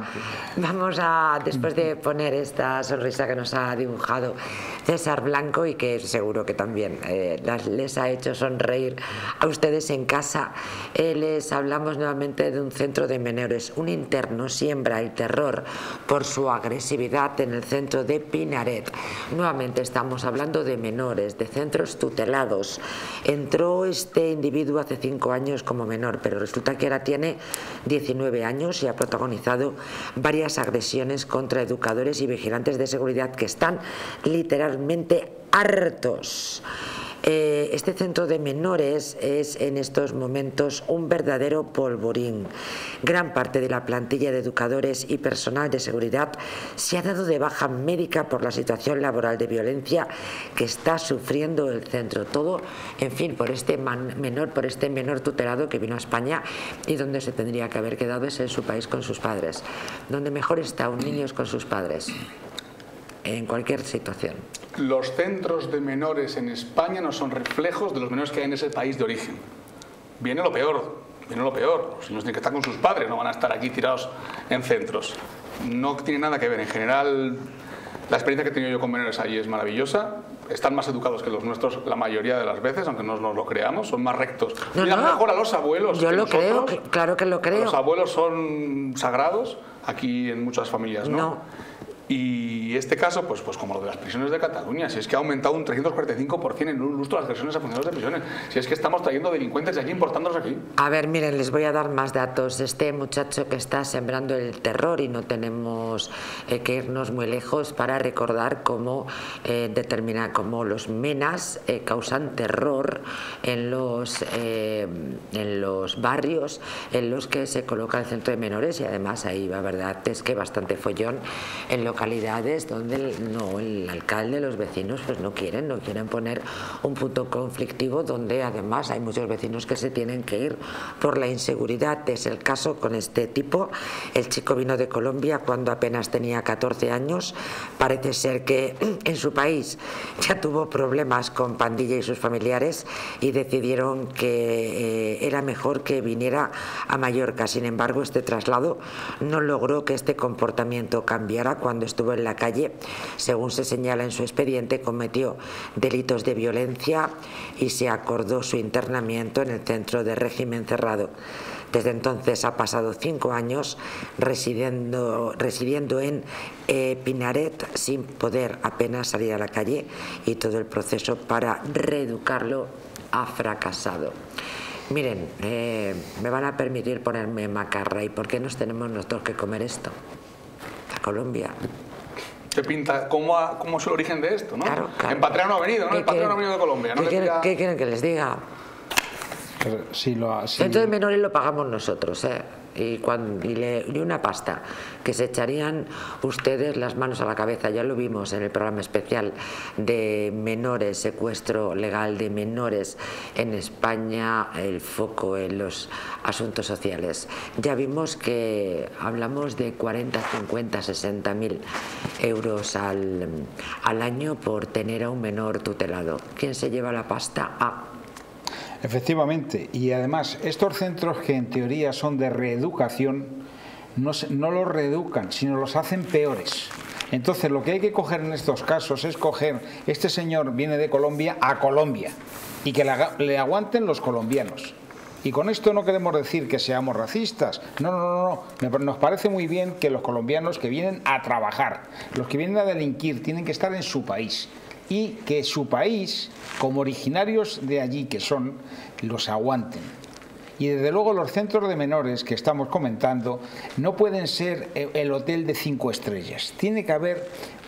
a, después de poner esta sonrisa que nos ha dibujado César Blanco, y que seguro que también les ha hecho sonreír a ustedes en casa, les hablamos nuevamente de un centro de menores. Un interno siembra el terror por su agresividad en el centro de Pinaret. Nuevamente estamos hablando de menores, de centros tutelados. Entró este individuo hace 5 años como menor, pero resulta que ahora tiene 19 años y ha protagonizado varias agresiones contra educadores y vigilantes de seguridad que están literalmente hartos. Este centro de menores es en estos momentos un verdadero polvorín. Gran parte de la plantilla de educadores y personal de seguridad se ha dado de baja médica por la situación laboral de violencia que está sufriendo el centro. Todo, en fin, por este menor tutelado que vino a España y donde se tendría que haber quedado es en su país con sus padres. Donde mejor está un niño es con sus padres, en cualquier situación. Los centros de menores en España no son reflejos de los menores que hay en ese país de origen. Viene lo peor. Los niños tienen que estar con sus padres, no van a estar aquí tirados en centros. No tiene nada que ver. En general, la experiencia que he tenido yo con menores allí es maravillosa. Están más educados que los nuestros la mayoría de las veces, aunque no nos lo creamos, son más rectos. Miran mejor a los abuelos. Yo lo creo, claro que lo creo. Los abuelos son sagrados, aquí en muchas familias, ¿no? Y este caso, pues como lo de las prisiones de Cataluña, si es que ha aumentado un 345% en un lustro las agresiones a funcionarios de prisiones, si es que estamos trayendo delincuentes de allí, importándolos aquí. A ver, miren, les voy a dar más datos. Este muchacho que está sembrando el terror, y no tenemos que irnos muy lejos para recordar cómo los menas causan terror en los barrios en los que se coloca el centro de menores, y además ahí la verdad es que bastante follón en localidades donde el alcalde, los vecinos pues no quieren poner un punto conflictivo, donde además hay muchos vecinos que se tienen que ir por la inseguridad. Es el caso con este tipo. El chico vino de Colombia cuando apenas tenía 14 años. Parece ser que en su país ya tuvo problemas con pandilla y sus familiares y decidieron que era mejor que viniera a Mallorca. Sin embargo, este traslado no logró que este comportamiento cambiara. Cuando estuvo en la calle, según se señala en su expediente, cometió delitos de violencia y se acordó su internamiento en el centro de régimen cerrado. Desde entonces ha pasado 5 años residiendo en Pinaret, sin poder apenas salir a la calle, y todo el proceso para reeducarlo ha fracasado. Miren, me van a permitir ponerme macarra. ¿Y por qué nos tenemos nosotros que comer esto? Colombia. ¿Qué pinta? ¿Cómo es el origen de esto? ¿No? Claro. En Patria no ha venido, ¿no? El Patria no ha venido de Colombia. ¿No? ¿Qué quieren que les diga? El centro de menores lo pagamos nosotros, ¿eh? Y una pasta que se echarían ustedes las manos a la cabeza. Ya lo vimos en el programa especial de menores, secuestro legal de menores en España, el foco en los asuntos sociales. Ya vimos que hablamos de 40, 50, 60.000 euros al año por tener a un menor tutelado. ¿Quién se lleva la pasta? Efectivamente, y además estos centros que en teoría son de reeducación no los reeducan, sino los hacen peores. Entonces lo que hay que coger en estos casos es coger, este señor viene de Colombia a Colombia, y que le aguanten los colombianos. Y con esto no queremos decir que seamos racistas, no. Nos parece muy bien que los colombianos que vienen a trabajar, los que vienen a delinquir, tienen que estar en su país. Y que su país, como originarios de allí que son, los aguanten. Y desde luego los centros de menores que estamos comentando no pueden ser el hotel de 5 estrellas. Tiene que haber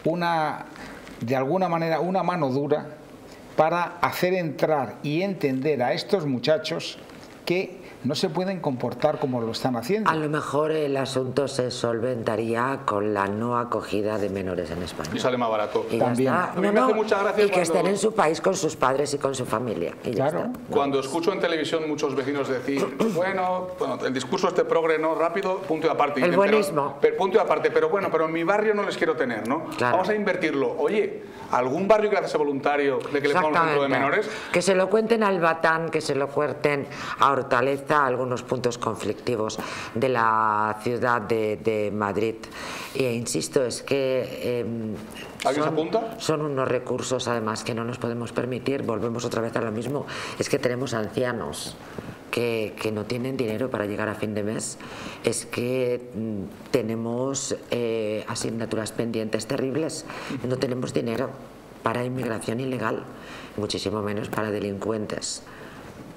de alguna manera una mano dura para hacer entrar y entender a estos muchachos que no se pueden comportar como lo están haciendo. A lo mejor el asunto se solventaría con la no acogida de menores en España. Y sale más barato. Y también. A mí me hace mucha gracia que estén en su país con sus padres y con su familia. Y claro. Ya está. Cuando escucho en televisión muchos vecinos decir, bueno, el discurso este progre, ¿no? Rápido, punto y aparte. El buenismo. Punto y aparte, pero bueno, pero en mi barrio no les quiero tener, ¿no? Claro. Vamos a invertirlo. Oye, ¿algún barrio que hace voluntario de que le pongan un centro de menores? Que se lo cuenten al Batán, que se lo cuenten a Hortaleza, algunos puntos conflictivos de la ciudad de Madrid. E insisto, es que ¿alguien se apunta? Son unos recursos además que no nos podemos permitir. Volvemos otra vez a lo mismo. Es que tenemos ancianos que no tienen dinero para llegar a fin de mes. Es que tenemos asignaturas pendientes terribles. No tenemos dinero para inmigración ilegal, muchísimo menos para delincuentes,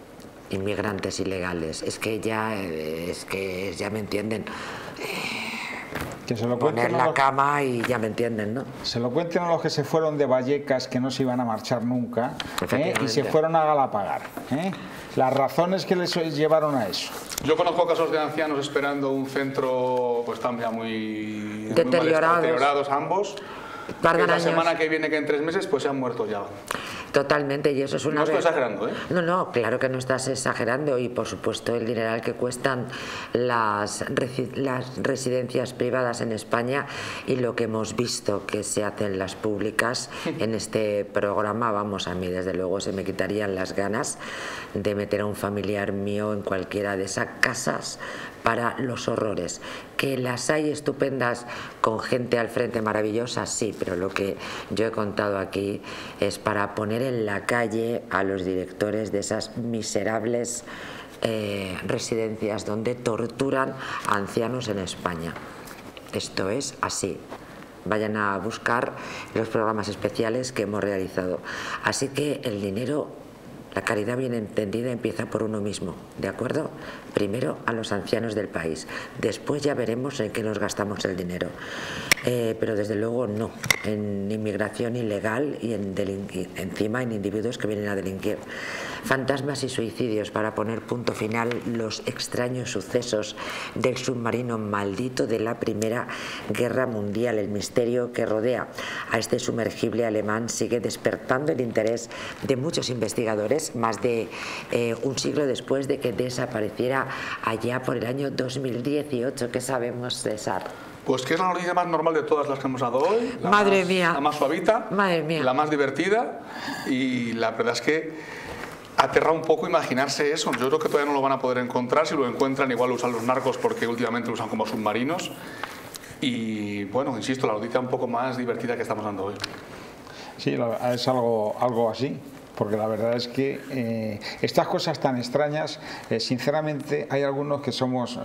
inmigrantes ilegales. Es que ya me entienden. Que se lo poner la cama y ya me entienden, ¿no? Se lo cuenten a los que se fueron de Vallecas, que no se iban a marchar nunca, y se fueron a Galapagar. Las razones que les llevaron a eso. Yo conozco casos de ancianos esperando un centro, pues están ya muy deteriorados ambos. Que la semana que viene, que en 3 meses, pues se han muerto ya. Totalmente, y eso es una... No estoy exagerando, ¿eh? No, claro que no estás exagerando, y por supuesto el dineral que cuestan las residencias privadas en España, y lo que hemos visto que se hacen las públicas en este programa, vamos, a mí desde luego se me quitarían las ganas de meter a un familiar mío en cualquiera de esas casas para los horrores. Que las hay estupendas con gente al frente maravillosa, sí, pero lo que yo he contado aquí es para poner en la calle a los directores de esas miserables residencias donde torturan a ancianos en España. Esto es así. Vayan a buscar los programas especiales que hemos realizado. Así que el dinero, la caridad bien entendida, empieza por uno mismo, ¿de acuerdo? Primero a los ancianos del país, después ya veremos en qué nos gastamos el dinero. Pero desde luego no, en inmigración ilegal y encima en individuos que vienen a delinquir. Fantasmas y suicidios para poner punto final los extraños sucesos del submarino maldito de la Primera Guerra Mundial. El misterio que rodea a este sumergible alemán sigue despertando el interés de muchos investigadores, más de un siglo después de que desapareciera allá por el año 2018. ¿Qué sabemos, César? Pues que es la noticia más normal de todas las que hemos dado hoy. Madre mía. La más suavita. Madre mía. La más divertida. Y la verdad es que aterra un poco imaginarse eso. Yo creo que todavía no lo van a poder encontrar. Si lo encuentran, igual lo usan los narcos, porque últimamente lo usan como submarinos. Y bueno, insisto, la noticia un poco más divertida que estamos dando hoy. Sí, es algo así. Porque la verdad es que estas cosas tan extrañas, sinceramente, hay algunos que somos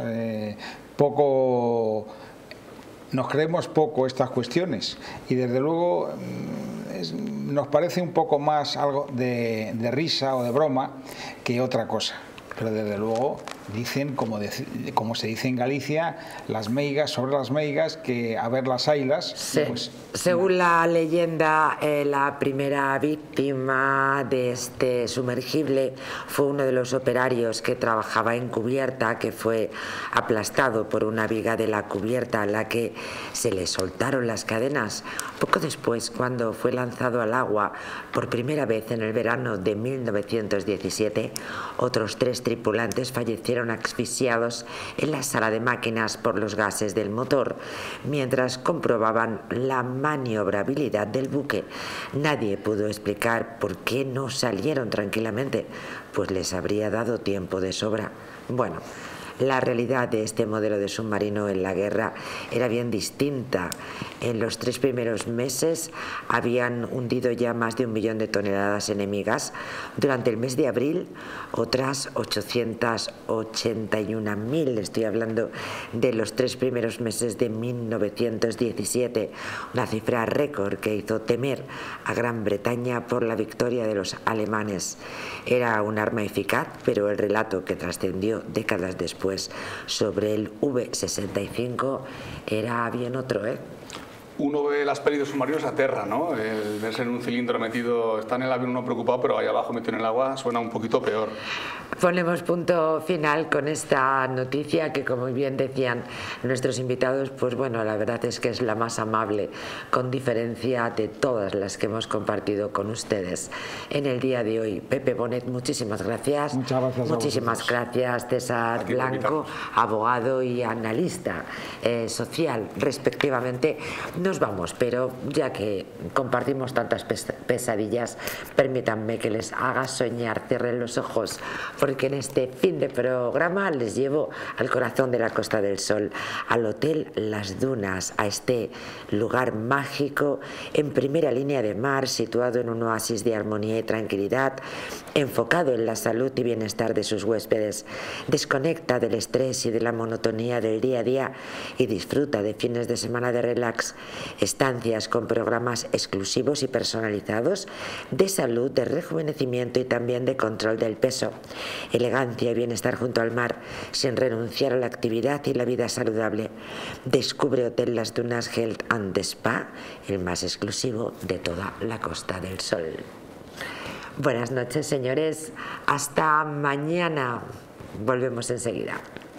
nos creemos poco estas cuestiones, y desde luego nos parece un poco más algo de risa o de broma que otra cosa. Pero desde luego dicen, como se dice en Galicia, las meigas sobre las meigas, que a ver las ailas. Sí. Pues, según la leyenda, la primera víctima de este sumergible fue uno de los operarios que trabajaba en cubierta, que fue aplastado por una viga de la cubierta a la que se le soltaron las cadenas. Poco después, cuando fue lanzado al agua por primera vez en el verano de 1917, otros 3 tripulantes fallecieron asfixiados en la sala de máquinas por los gases del motor, mientras comprobaban la maniobrabilidad del buque. Nadie pudo explicar por qué no salieron tranquilamente, pues les habría dado tiempo de sobra. Bueno, la realidad de este modelo de submarino en la guerra era bien distinta. En los 3 primeros meses habían hundido ya más de 1 millón de toneladas enemigas. Durante el mes de abril, otras 881.000. Estoy hablando de los 3 primeros meses de 1917. Una cifra récord que hizo temer a Gran Bretaña por la victoria de los alemanes. Era un arma eficaz, pero el relato que trascendió décadas después sobre el V-65 era bien otro, ¿eh? Uno ve las pelis de submarinos, aterra, ¿no? El verse en un cilindro metido, está en el avión uno preocupado, pero ahí abajo metido en el agua suena un poquito peor. Ponemos punto final con esta noticia que, como bien decían nuestros invitados, pues bueno, la verdad es que es la más amable, con diferencia de todas las que hemos compartido con ustedes en el día de hoy. Pepe Bonet, muchísimas gracias. Muchas gracias. Muchísimas gracias, César Blanco, abogado y analista social, respectivamente. Nos vamos, pero ya que compartimos tantas pesadillas, permítanme que les haga soñar. Cierren los ojos, porque en este fin de programa les llevo al corazón de la Costa del Sol, al Hotel Las Dunas, a este lugar mágico en primera línea de mar, situado en un oasis de armonía y tranquilidad, enfocado en la salud y bienestar de sus huéspedes. Desconecta del estrés y de la monotonía del día a día y disfruta de fines de semana de relax. Estancias con programas exclusivos y personalizados de salud, de rejuvenecimiento y también de control del peso. elegancia y bienestar junto al mar, sin renunciar a la actividad y la vida saludable. Descubre Hotel Las Dunas Health and Spa, el más exclusivo de toda la Costa del Sol. Buenas noches, señores. Hasta mañana. Volvemos enseguida.